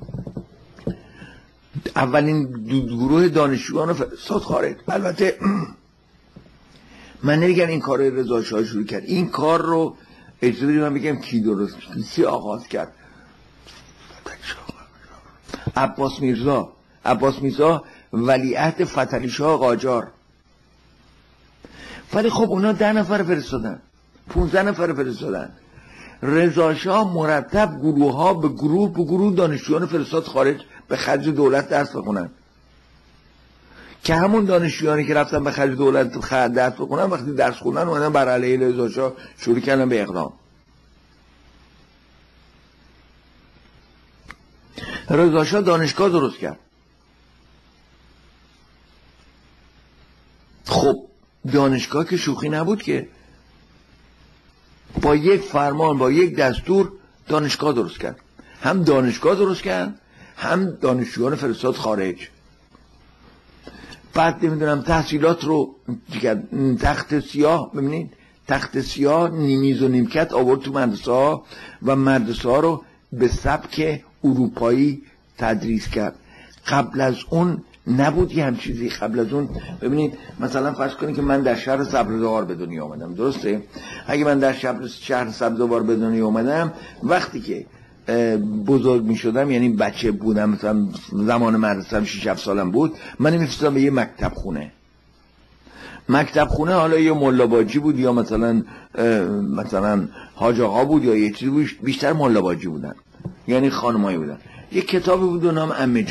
اولین گروه دانشجویان فرستاد خارج. البته من نمیگم این کار رضا شاه شروع کرد، این کار رو اجازه بدید من بگم کی آغاز کرد. عباس میرزا ولیعهد فتحعلی شاه قاجار. ولی خب اونا 10 نفر فرستادن، 15 نفر فرستادن. رضا شاه مرتب گروه ها به گروه دانشجویان فرستاد خارج به خرج دولت درس بخونن، که همون دانشجویانی که رفتن به خرج دولت درس بخونن وقتی درس خوندن اومدن بر علیه رضا شاه شروع کردن به اقدام. رضا شاه دانشگاه درست کرد. خب دانشگاه که شوخی نبود که، با یک فرمان با یک دستور دانشگاه درست کرد. هم دانشگاه درست کرد هم دانشجویان فرستاد خارج. بعد نمیدونم تحصیلات رو تخت سیاه، ببینید تخت سیاه نیمیز و نیمکت آورد تو مدرسه ها و مدرسه ها رو به سبک اروپایی تدریس کرد. قبل از اون نبود یه هم چیزی. قبل از اون ببینید مثلا فرض کنید که من در شهر سبزوار به دنیا آمدم، درسته؟ اگه من در شهر سبزوار به دنیا آمدم، وقتی که بزرگ می شدم، یعنی بچه بودم، مثلا زمان مدرسه‌ام 6-7 سالم بود، من می‌فرستادم به یه مکتب خونه. حالا یه ملاباجی بود یا مثلا حاج آقا بود یا یه چیزی بود، بیشتر ملاباجی بودن یعنی خانمایی بودن. یه کتابی بود به نام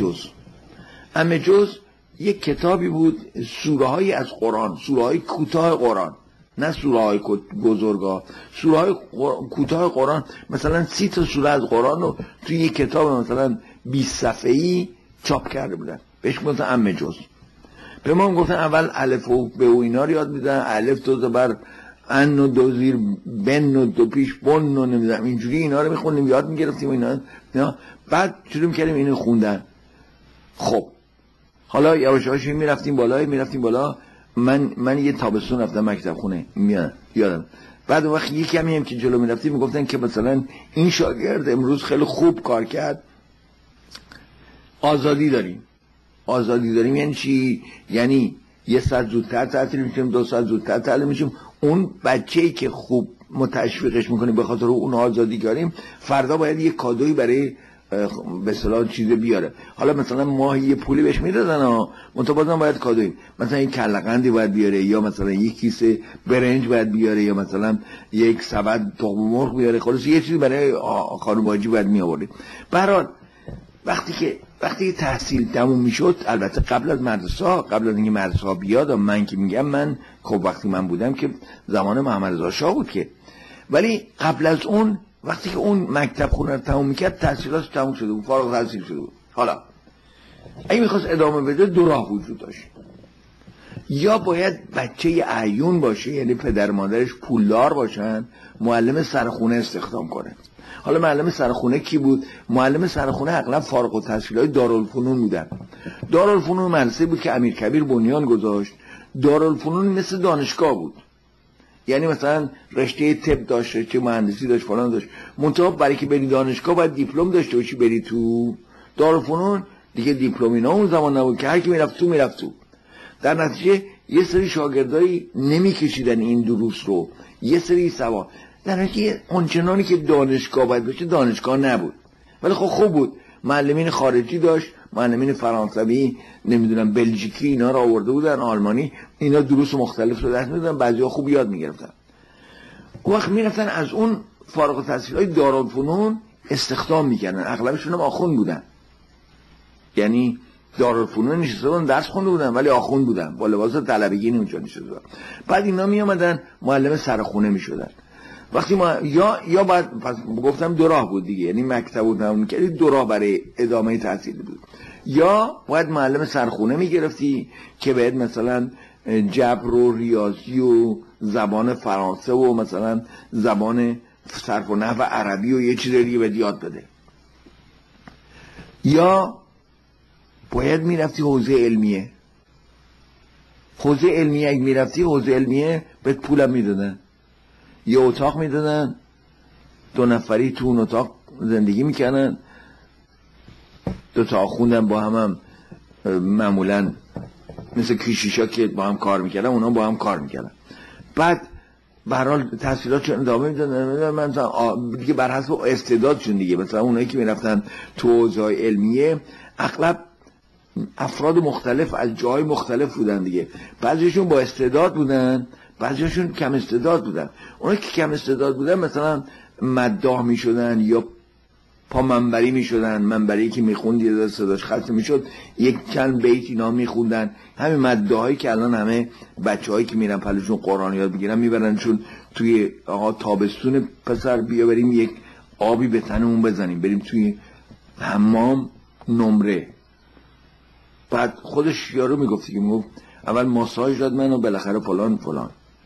عمه جز یک کتابی بود، سوره هایی از قرآن، سوره های کوتاه قرآن، نه سوره های بزرگا، سوره های کوتاه قرآن. مثلا 30 تا سوره از قرآن رو توی یک کتاب مثلا 20 صفحه‌ای چاپ کرده بودن، بهش میگفتن عمه جز. به ما گفتن اول الف و ب و اینا رو یاد میدن، الف دو زبر ان و دو زیر بن و دو پیش بن و نمیدونم اینجوری اینا رو میخوندیم یاد میگرفتیم اینا. بعد شروع می‌کردیم اینو خوندن. خب حالا یواش یواش میرفتیم بالا. من یه تابستون رفتم مکتب خونه، یادم. بعد وقت یه کمی هم که جلو میرفتیم میگفتن که مثلا این شاگرد امروز خیلی خوب کار کرد، آزادی داریم. یعنی چی؟ یعنی 1 ساعت زودتر تعطیل میشیم، 2 ساعت زودتر تعطیل میشیم. اون بچه‌ای که خوب متشویقش میکنیم به خاطر اون آزادی داریم، فردا باید یه کادویی برای به اصطلاح چیز بیاره. حالا مثلا ماهی یه پولی بهش میدادن ها، منتها بازم باید کادویی، مثلا یک کله‌قندی باید بیاره، یا مثلا یک کیسه برنج باید بیاره، یا مثلا یک سبد تخم مرغ بیاره. خلاص یه چیزی برای خانم باجی باید می آورد. به هر حال وقتی تحصیل تموم میشد، البته قبل از اینکه مدرسه ها بیاد، من که میگم من خب وقتی من بودم که زمان محمد رضا شاه بود که، ولی قبل از اون وقتی که اون مکتب خونه رو تموم میکرد تحصیلاتش تموم شده بود، فارغ التحصیل شده بود. حالا اگه میخواست ادامه بده 2 راه وجود داشت. یا باید بچه اعیون باشه، یعنی پدر مادرش پولدار باشن، معلم سرخونه استخدام کنه. حالا معلم سرخونه کی بود؟ معلم سرخونه اغلب فارغ التحصیلای دارالفنون بودن. دارالفنون مدرسه بود که امیرکبیر بنیان گذاشت. دارالفنون مثل دانشگاه بود، یعنی مثلا رشته طب داشت، رشته مهندسی داشت، فلان داشت. منتها برای که بری دانشگاه باید دیپلم داشته باشی بری تو. دارالفنون دیگه دیپلم اینا اون زمان نبود که هر کی میرفت تو. در نتیجه یه سری شاگردایی نمیکشیدن این دروس رو، یه سری سواد، در نتیجه اونچنانی که دانشگاه باید باشه دانشگاه نبود. ولی خب خوب بود، معلمین خارجی داشت، معلمین فرانسوی، نمیدونم بلژیکی، اینا رو آورده بودن، آلمانی، اینا دروس مختلف رو درس میدادن، بعضیا خوب یاد میگرفتن. وقت میرفتن از اون فارغ التحصیلای دارالفنون استخدام میکردن، اغلبشون هم آخوند بودن، یعنی دارالفنون نشسته بودن درس خونده بودن ولی آخوند بودن، با لباس طلبگی اونجا نشسته بودن. بعد اینا میامدن معلم سرخونه میشدن. وقتی ما یا بعد پس گفتم 2 راه بود دیگه، یعنی مکتب بود نمون کردی 2 راه برای ادامه تحصیل بود. یا باید معلم سرخونه میگرفتی که باید مثلا جبر و ریاضی و زبان فرانسه و مثلا زبان صرف و نحو عربی و یه چیز دیگه باید یاد بده. یا باید میرفتی حوزه علمیه. اگه میرفتی حوزه علمیه بهت پولم میدادن، یه اتاق میدادن، 2 نفری تو اون اتاق زندگی میکنن، 2 تا خوندن با هم معمولا مثل کشیشا که با هم کار میکردن، اونا با هم کار میکردن. بعد به هر حال تحصیلاتشون ادامه میدادن. من دیگه بر حسب استعدادشون دیگه، مثلا اونایی که میرفتن تو حوزه‌های علمیه اغلب افراد مختلف از جای مختلف بودن دیگه، بعضیشون با استعداد بودن، بعضیشون کم استعداد بودن. اونایی که کم استعداد بودن مثلا مداح میشدن یا پا منبری میشدن، منبری که میخوند یه صداش خسته میشد، یک چند بیت اینا میخوندن. همین مداحایی که الان همه بچه‌هایی که میرن پلوشون قرآن یاد بگیرن میبرنشون توی آقا تابستون پسر بیا بریم یک آبی به تنمون بزنیم، بریم توی حمام نمره. بعد خودش یارو میگفت که میگفت اول ماساژ داد منو، بالاخره فلان فلان.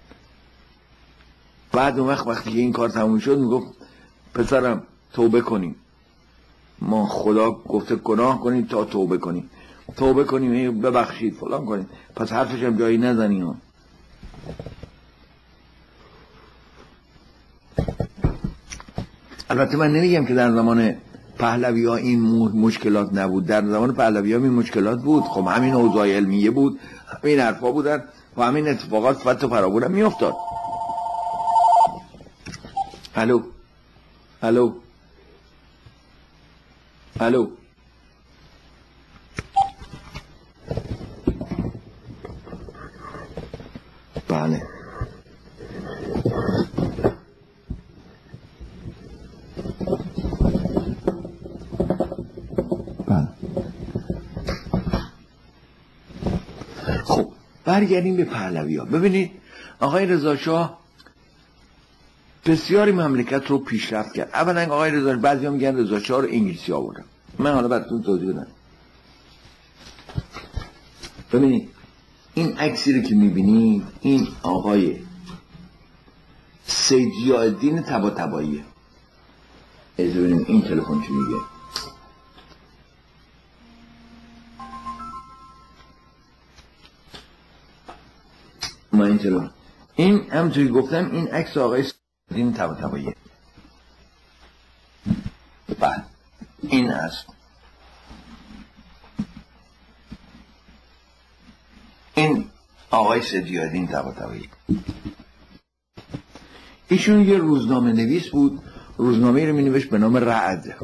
بعد اون وقتی که این کار تموم شد میگفت پسرم توبه کنیم، ما خدا گفته گناه کنیم تا توبه کنیم، توبه کنیم ببخشید فلان کنیم، پس حرفش هم جایی نزنیم. البته من نمیگم که در زمان پهلوی ها این مشکلات نبود، در زمان پهلوی ها این مشکلات بود. خب همین اوضاع علمیه بود، همین حرفا بودن و همین اتفاقات فت و فراوون هم میافتاد. الو الو الو بله خب برگردیم به پهلوی ها. ببینید آقای رضا شاه بسیاری مملکت رو پیشرفت کرد. اولا آقای رضا، بعضی ها میگن رضا شاه رو انگلیسی آوردن، من حالا براتون توضیح بدم. ببینید این عکسی رو که میبینید این آقای سید ضیاءالدین طباطباییه. اجازه ببینیم این تلفن چی میگه. ما این تلفن، این همونطوری گفتم این عکس آقای سید طباطباییه. بعد این است، این آقای سید ضیاءالدین طباطبایی. ایشون یه روزنامه نویس بود، روزنامه رو می نوشت به نام رعد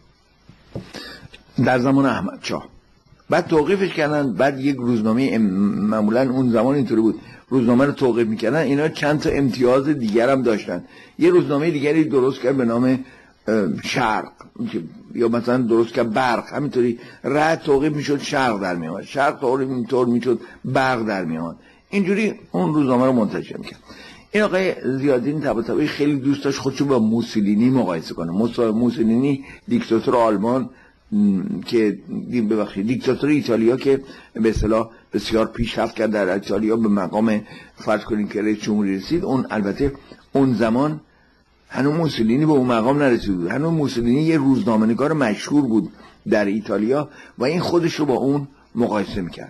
در زمان احمد شاه. بعد توقیفش کردن. بعد یک روزنامه معمولا اون زمان اینطوری بود، روزنامه رو توقیف میکردن، اینا چند تا امتیاز دیگر هم داشتن. یه روزنامه دیگری درست کرد به نام شرق، یا مثلا درست کرد برق. همینطوری رعد توقیف میشد شرق در میاد، شرق طور میشد برق در میاد. اینجوری اون روزنامه رو منتشر میکرد. این آقای ضیاءالدین طباطبایی خیلی دوست داشت خودشو با موسولینی مقایسه کنه. موسولینی دیکتاتور آلمان که ببخشید دیکتاتور ایتالیا که به اصطلاح بسیار پیشرفت کرد در ایتالیا، به مقام فرض کنید که رئیس جمهوری رسید. اون البته اون زمان هنوز موسولینی به اون مقام نرسید بود. هنوز موسولینی یه روزنامه‌نگار مشهور بود در ایتالیا و این خودش رو با اون مقایسه میکرد.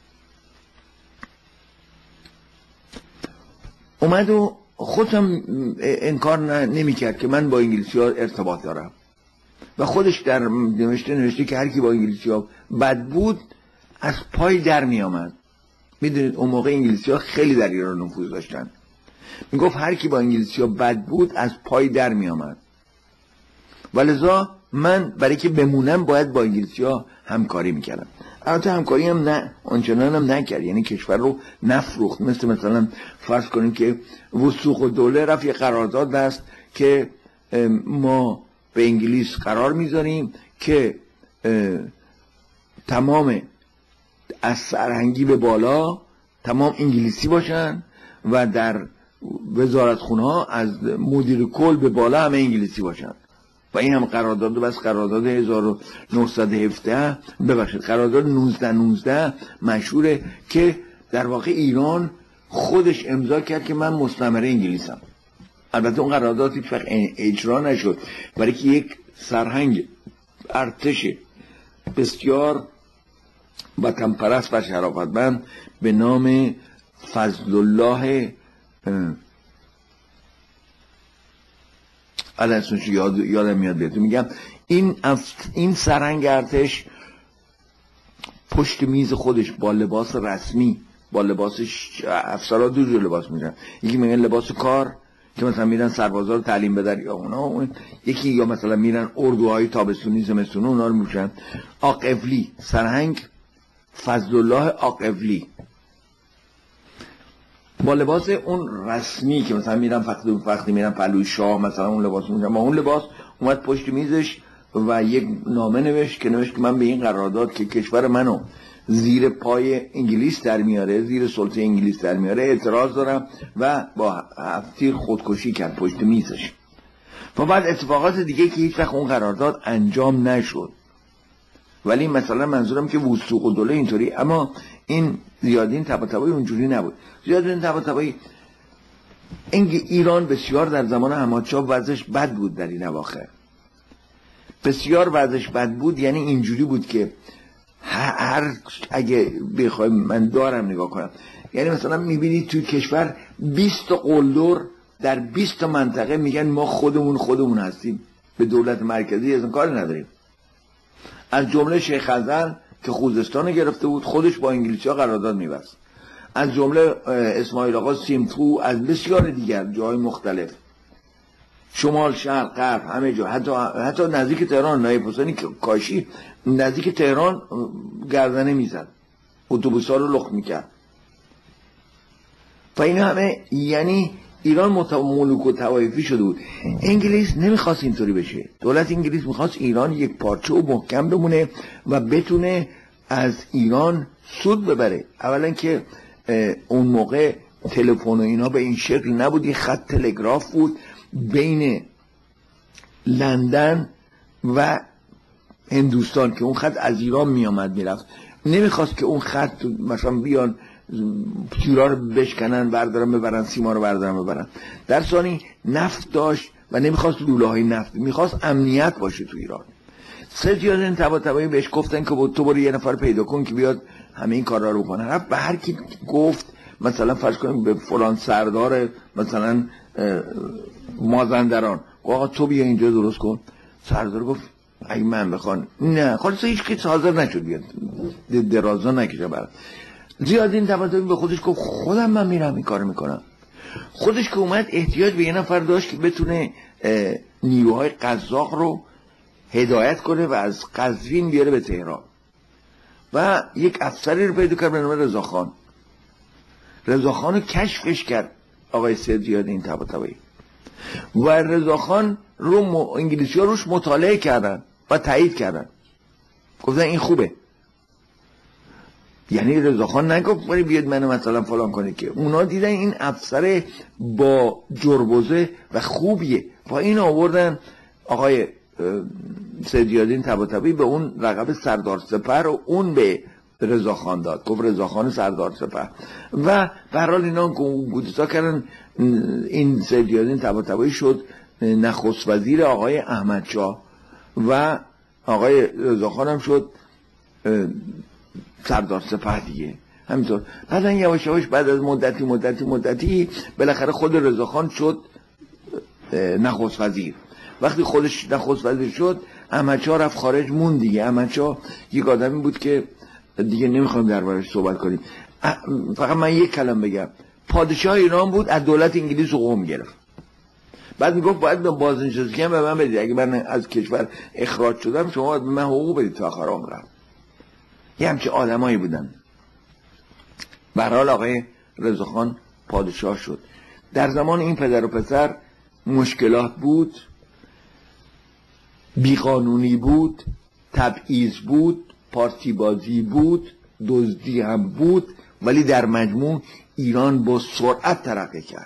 اومد و خودم انکار نمیکرد که من با انگلیسی ها ارتباط دارم و خودش در نوشته که هر کی با انگلیسی ها بد بود از پای در می آمد. میدونید اون موقع انگلیسی ها خیلی در ایران نفوذ داشتن. میگفت هر کی با انگلیسی ها بد بود از پای در می آمد و لذا من برای که بمونم باید با انگلیسی ها همکاری میکردم. البته همکاری هم نه آنچنان هم نکرد، یعنی کشور رو نفروخت. مثلا فرض کنیم که وثوق الدوله رفت یه قرارداد دست که ما به انگلیس قرار میذاریم که تمام از سرهنگی به بالا تمام انگلیسی باشن و در وزارتخونه ها از مدیر کل به بالا همه انگلیسی باشن. و این هم قرارداد بس قرارداد 1917 ببخشید قرارداد 1919 مشهوره که در واقع ایران خودش امضا کرد که من مستعمره انگلیسم. البته اون قرارداد هیچ وقت اجرا نشد، برای که یک سرهنگ ارتش بسیار وطنپرست و شرافتمند به نام فضل الله الان اسمش یادم میاد بهتون میگم. این سرهنگ ارتش پشت میز خودش با لباس رسمی، با لباسش، افسرها دو جور لباس میرن، یکی میگن لباس کار که مثلا میرن سربازا رو تعلیم بدن، یا اونا یکی، یا مثلا میرن اردوهای تابستونی زمستونی اونا رو میشن. عاقفلی، سرهنگ فضلالله عاقفلی با لباس اون رسمی که مثلا میرن وقتی میرن پهلوی شاه مثلا اون لباس میرن، با اون لباس اومد پشت میزش و یک نامه نوشت که من به این قرارداد که کشور منو زیر پای انگلیس در میاره، زیر سلطه انگلیس در میاره اعتراض دارم، و با تیر خودکشی کرد پشت میزش. و بعد اتفاقات دیگه که هیچ وقت اون قرارداد انجام نشد. ولی مثلا منظورم که وثوق الدوله اینطوری، اما این زیادین طباطبایی اونجوری نبود. زیادین طباطبایی ایران بسیار در زمان حمادشاه وضعش بد بود در این اواخر، بسیار وضعش بد بود. یعنی اینجوری بود که اگه بخوایم من دارم نگاه کنم، یعنی مثلا میبینید توی کشور 20 قلدر در 20 منطقه میگن ما خودمون هستیم، به دولت مرکزی از این کار نداریم. از جمله شیخ خزر که خوزستان گرفته بود خودش با انگلیسی ها قرارداد می‌بست، از جمله اسماعیل آقا سیمفو، از بسیار دیگر جای مختلف، شمال شرق غرب همه جا، حتی نزدیک تهران نایب حسینی کاشی نزدیک تهران گردنه میزد، اتوبوس‌ها رو لخت میکرد. و این همه یعنی ایران ملوک و طوایفی شده بود. انگلیس نمیخواست اینطوری بشه. دولت انگلیس میخواست ایران یک پارچه و محکم بمونه و بتونه از ایران سود ببره. اولا که اون موقع تلفن و اینا به این شکل نبود، یه خط تلگراف بود بین لندن و هندوستان که اون خط از ایران میامد میرفت. نمیخواست که اون خط مثلا بیان تیرا رو بشکنن بردارن ببرن، سیما رو بردارن ببرن. در ثانی نفت داشت و نمیخواست لوله های نفت، میخواست امنیت باشه تو ایران. سیدالدین طباطبایی بهش گفتن که تو برو یه نفر پیدا کن که بیاد همه این کارا رو کنه. رفت به هر کی گفت، مثلا فرض کنیم به فلان سردار مثلا مازندران، آقا تو بیا اینجا درست کن. سردار گفت اگه من بخوان نه، خلاص هیچ کی حاضر نشد بیاد، درازا نکشه برام. زیادین طباطبایی به خودش گفت خودم من میرم این کارو میکنم. خودش که اومد احتیاج به یه نفر داشت که بتونه نیروهای قزاق رو هدایت کنه و از قزوین بیاره به تهران، و یک افسری رو پیدا کرد به نام رضاخان. رضاخان رو کشفش کرد آقای زیادین طباطبایی، و رضاخان رو انگلیسی ها روش مطالعه کردن و تایید کردن، گفتن این خوبه. یعنی رضاخان نگفت ولی بیاد منو مثلا فلان کنه، که اونا دیدن این افسر با جربوزه و خوبیه، با این آوردن آقای زیادین طباطبایی به اون لقب سردار سپه رو اون به رضاخان داد، گفت رضاخان سردار سپه. و به هر حال اینا گوتسا کردن. این زیادین طباطبایی شد نخست وزیر آقای احمدشاه و آقای رضاخان هم شد سردار سپه دیگه، همینطور. بعدن یواش یواش بعد از مدتی بالاخره خود رضاخان شد نخست وزیر. وقتی خودش نخست وزیر شد، احمدشاه رفت خارج، مون دیگه. احمدشاه یک آدمی بود که دیگه نمیخوایم دربارش صحبت کنیم، فقط من یک کلام بگم. پادشاه ایران بود، از دولت انگلیس حقوق گرفت. بعد میگفت باید به بازنشستگی هم به من بدید، اگه من از کشور اخراج شدم شما باید به من حقوق بدید تا آخر عمرم. یه همچه آدمایی بودن. به هر حال آقای رضاخان پادشاه شد. در زمان این پدر و پسر مشکلات بود، بیقانونی بود، تبعیض بود، پارتی بازی بود، دزدی هم بود، ولی در مجموع ایران با سرعت ترقی کرد.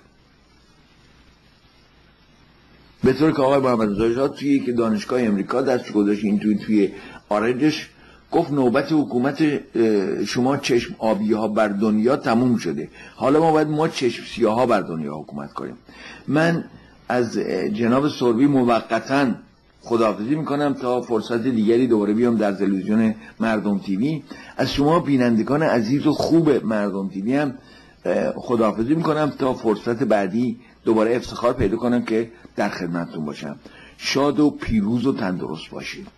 به طور که آقای محمد رضا شاه توی که دانشگاه امریکا دست گذاشت این توی آرنجش گفت نوبت حکومت شما چشم آبی ها بر دنیا تموم شده، حالا ما باید ما چشم سیاه ها بر دنیا حکومت کنیم. من از جناب سوربی موقتا خداحافظی میکنم تا فرصت دیگری دوباره بیام در تلویزیون مردم تیوی. از شما بینندگان عزیز و خوب مردم تیوی هم خداحافظی میکنم تا فرصت بعدی دوباره افتخار پیدا کنم که در خدمتتون باشم. شاد و پیروز و تندرست باشید.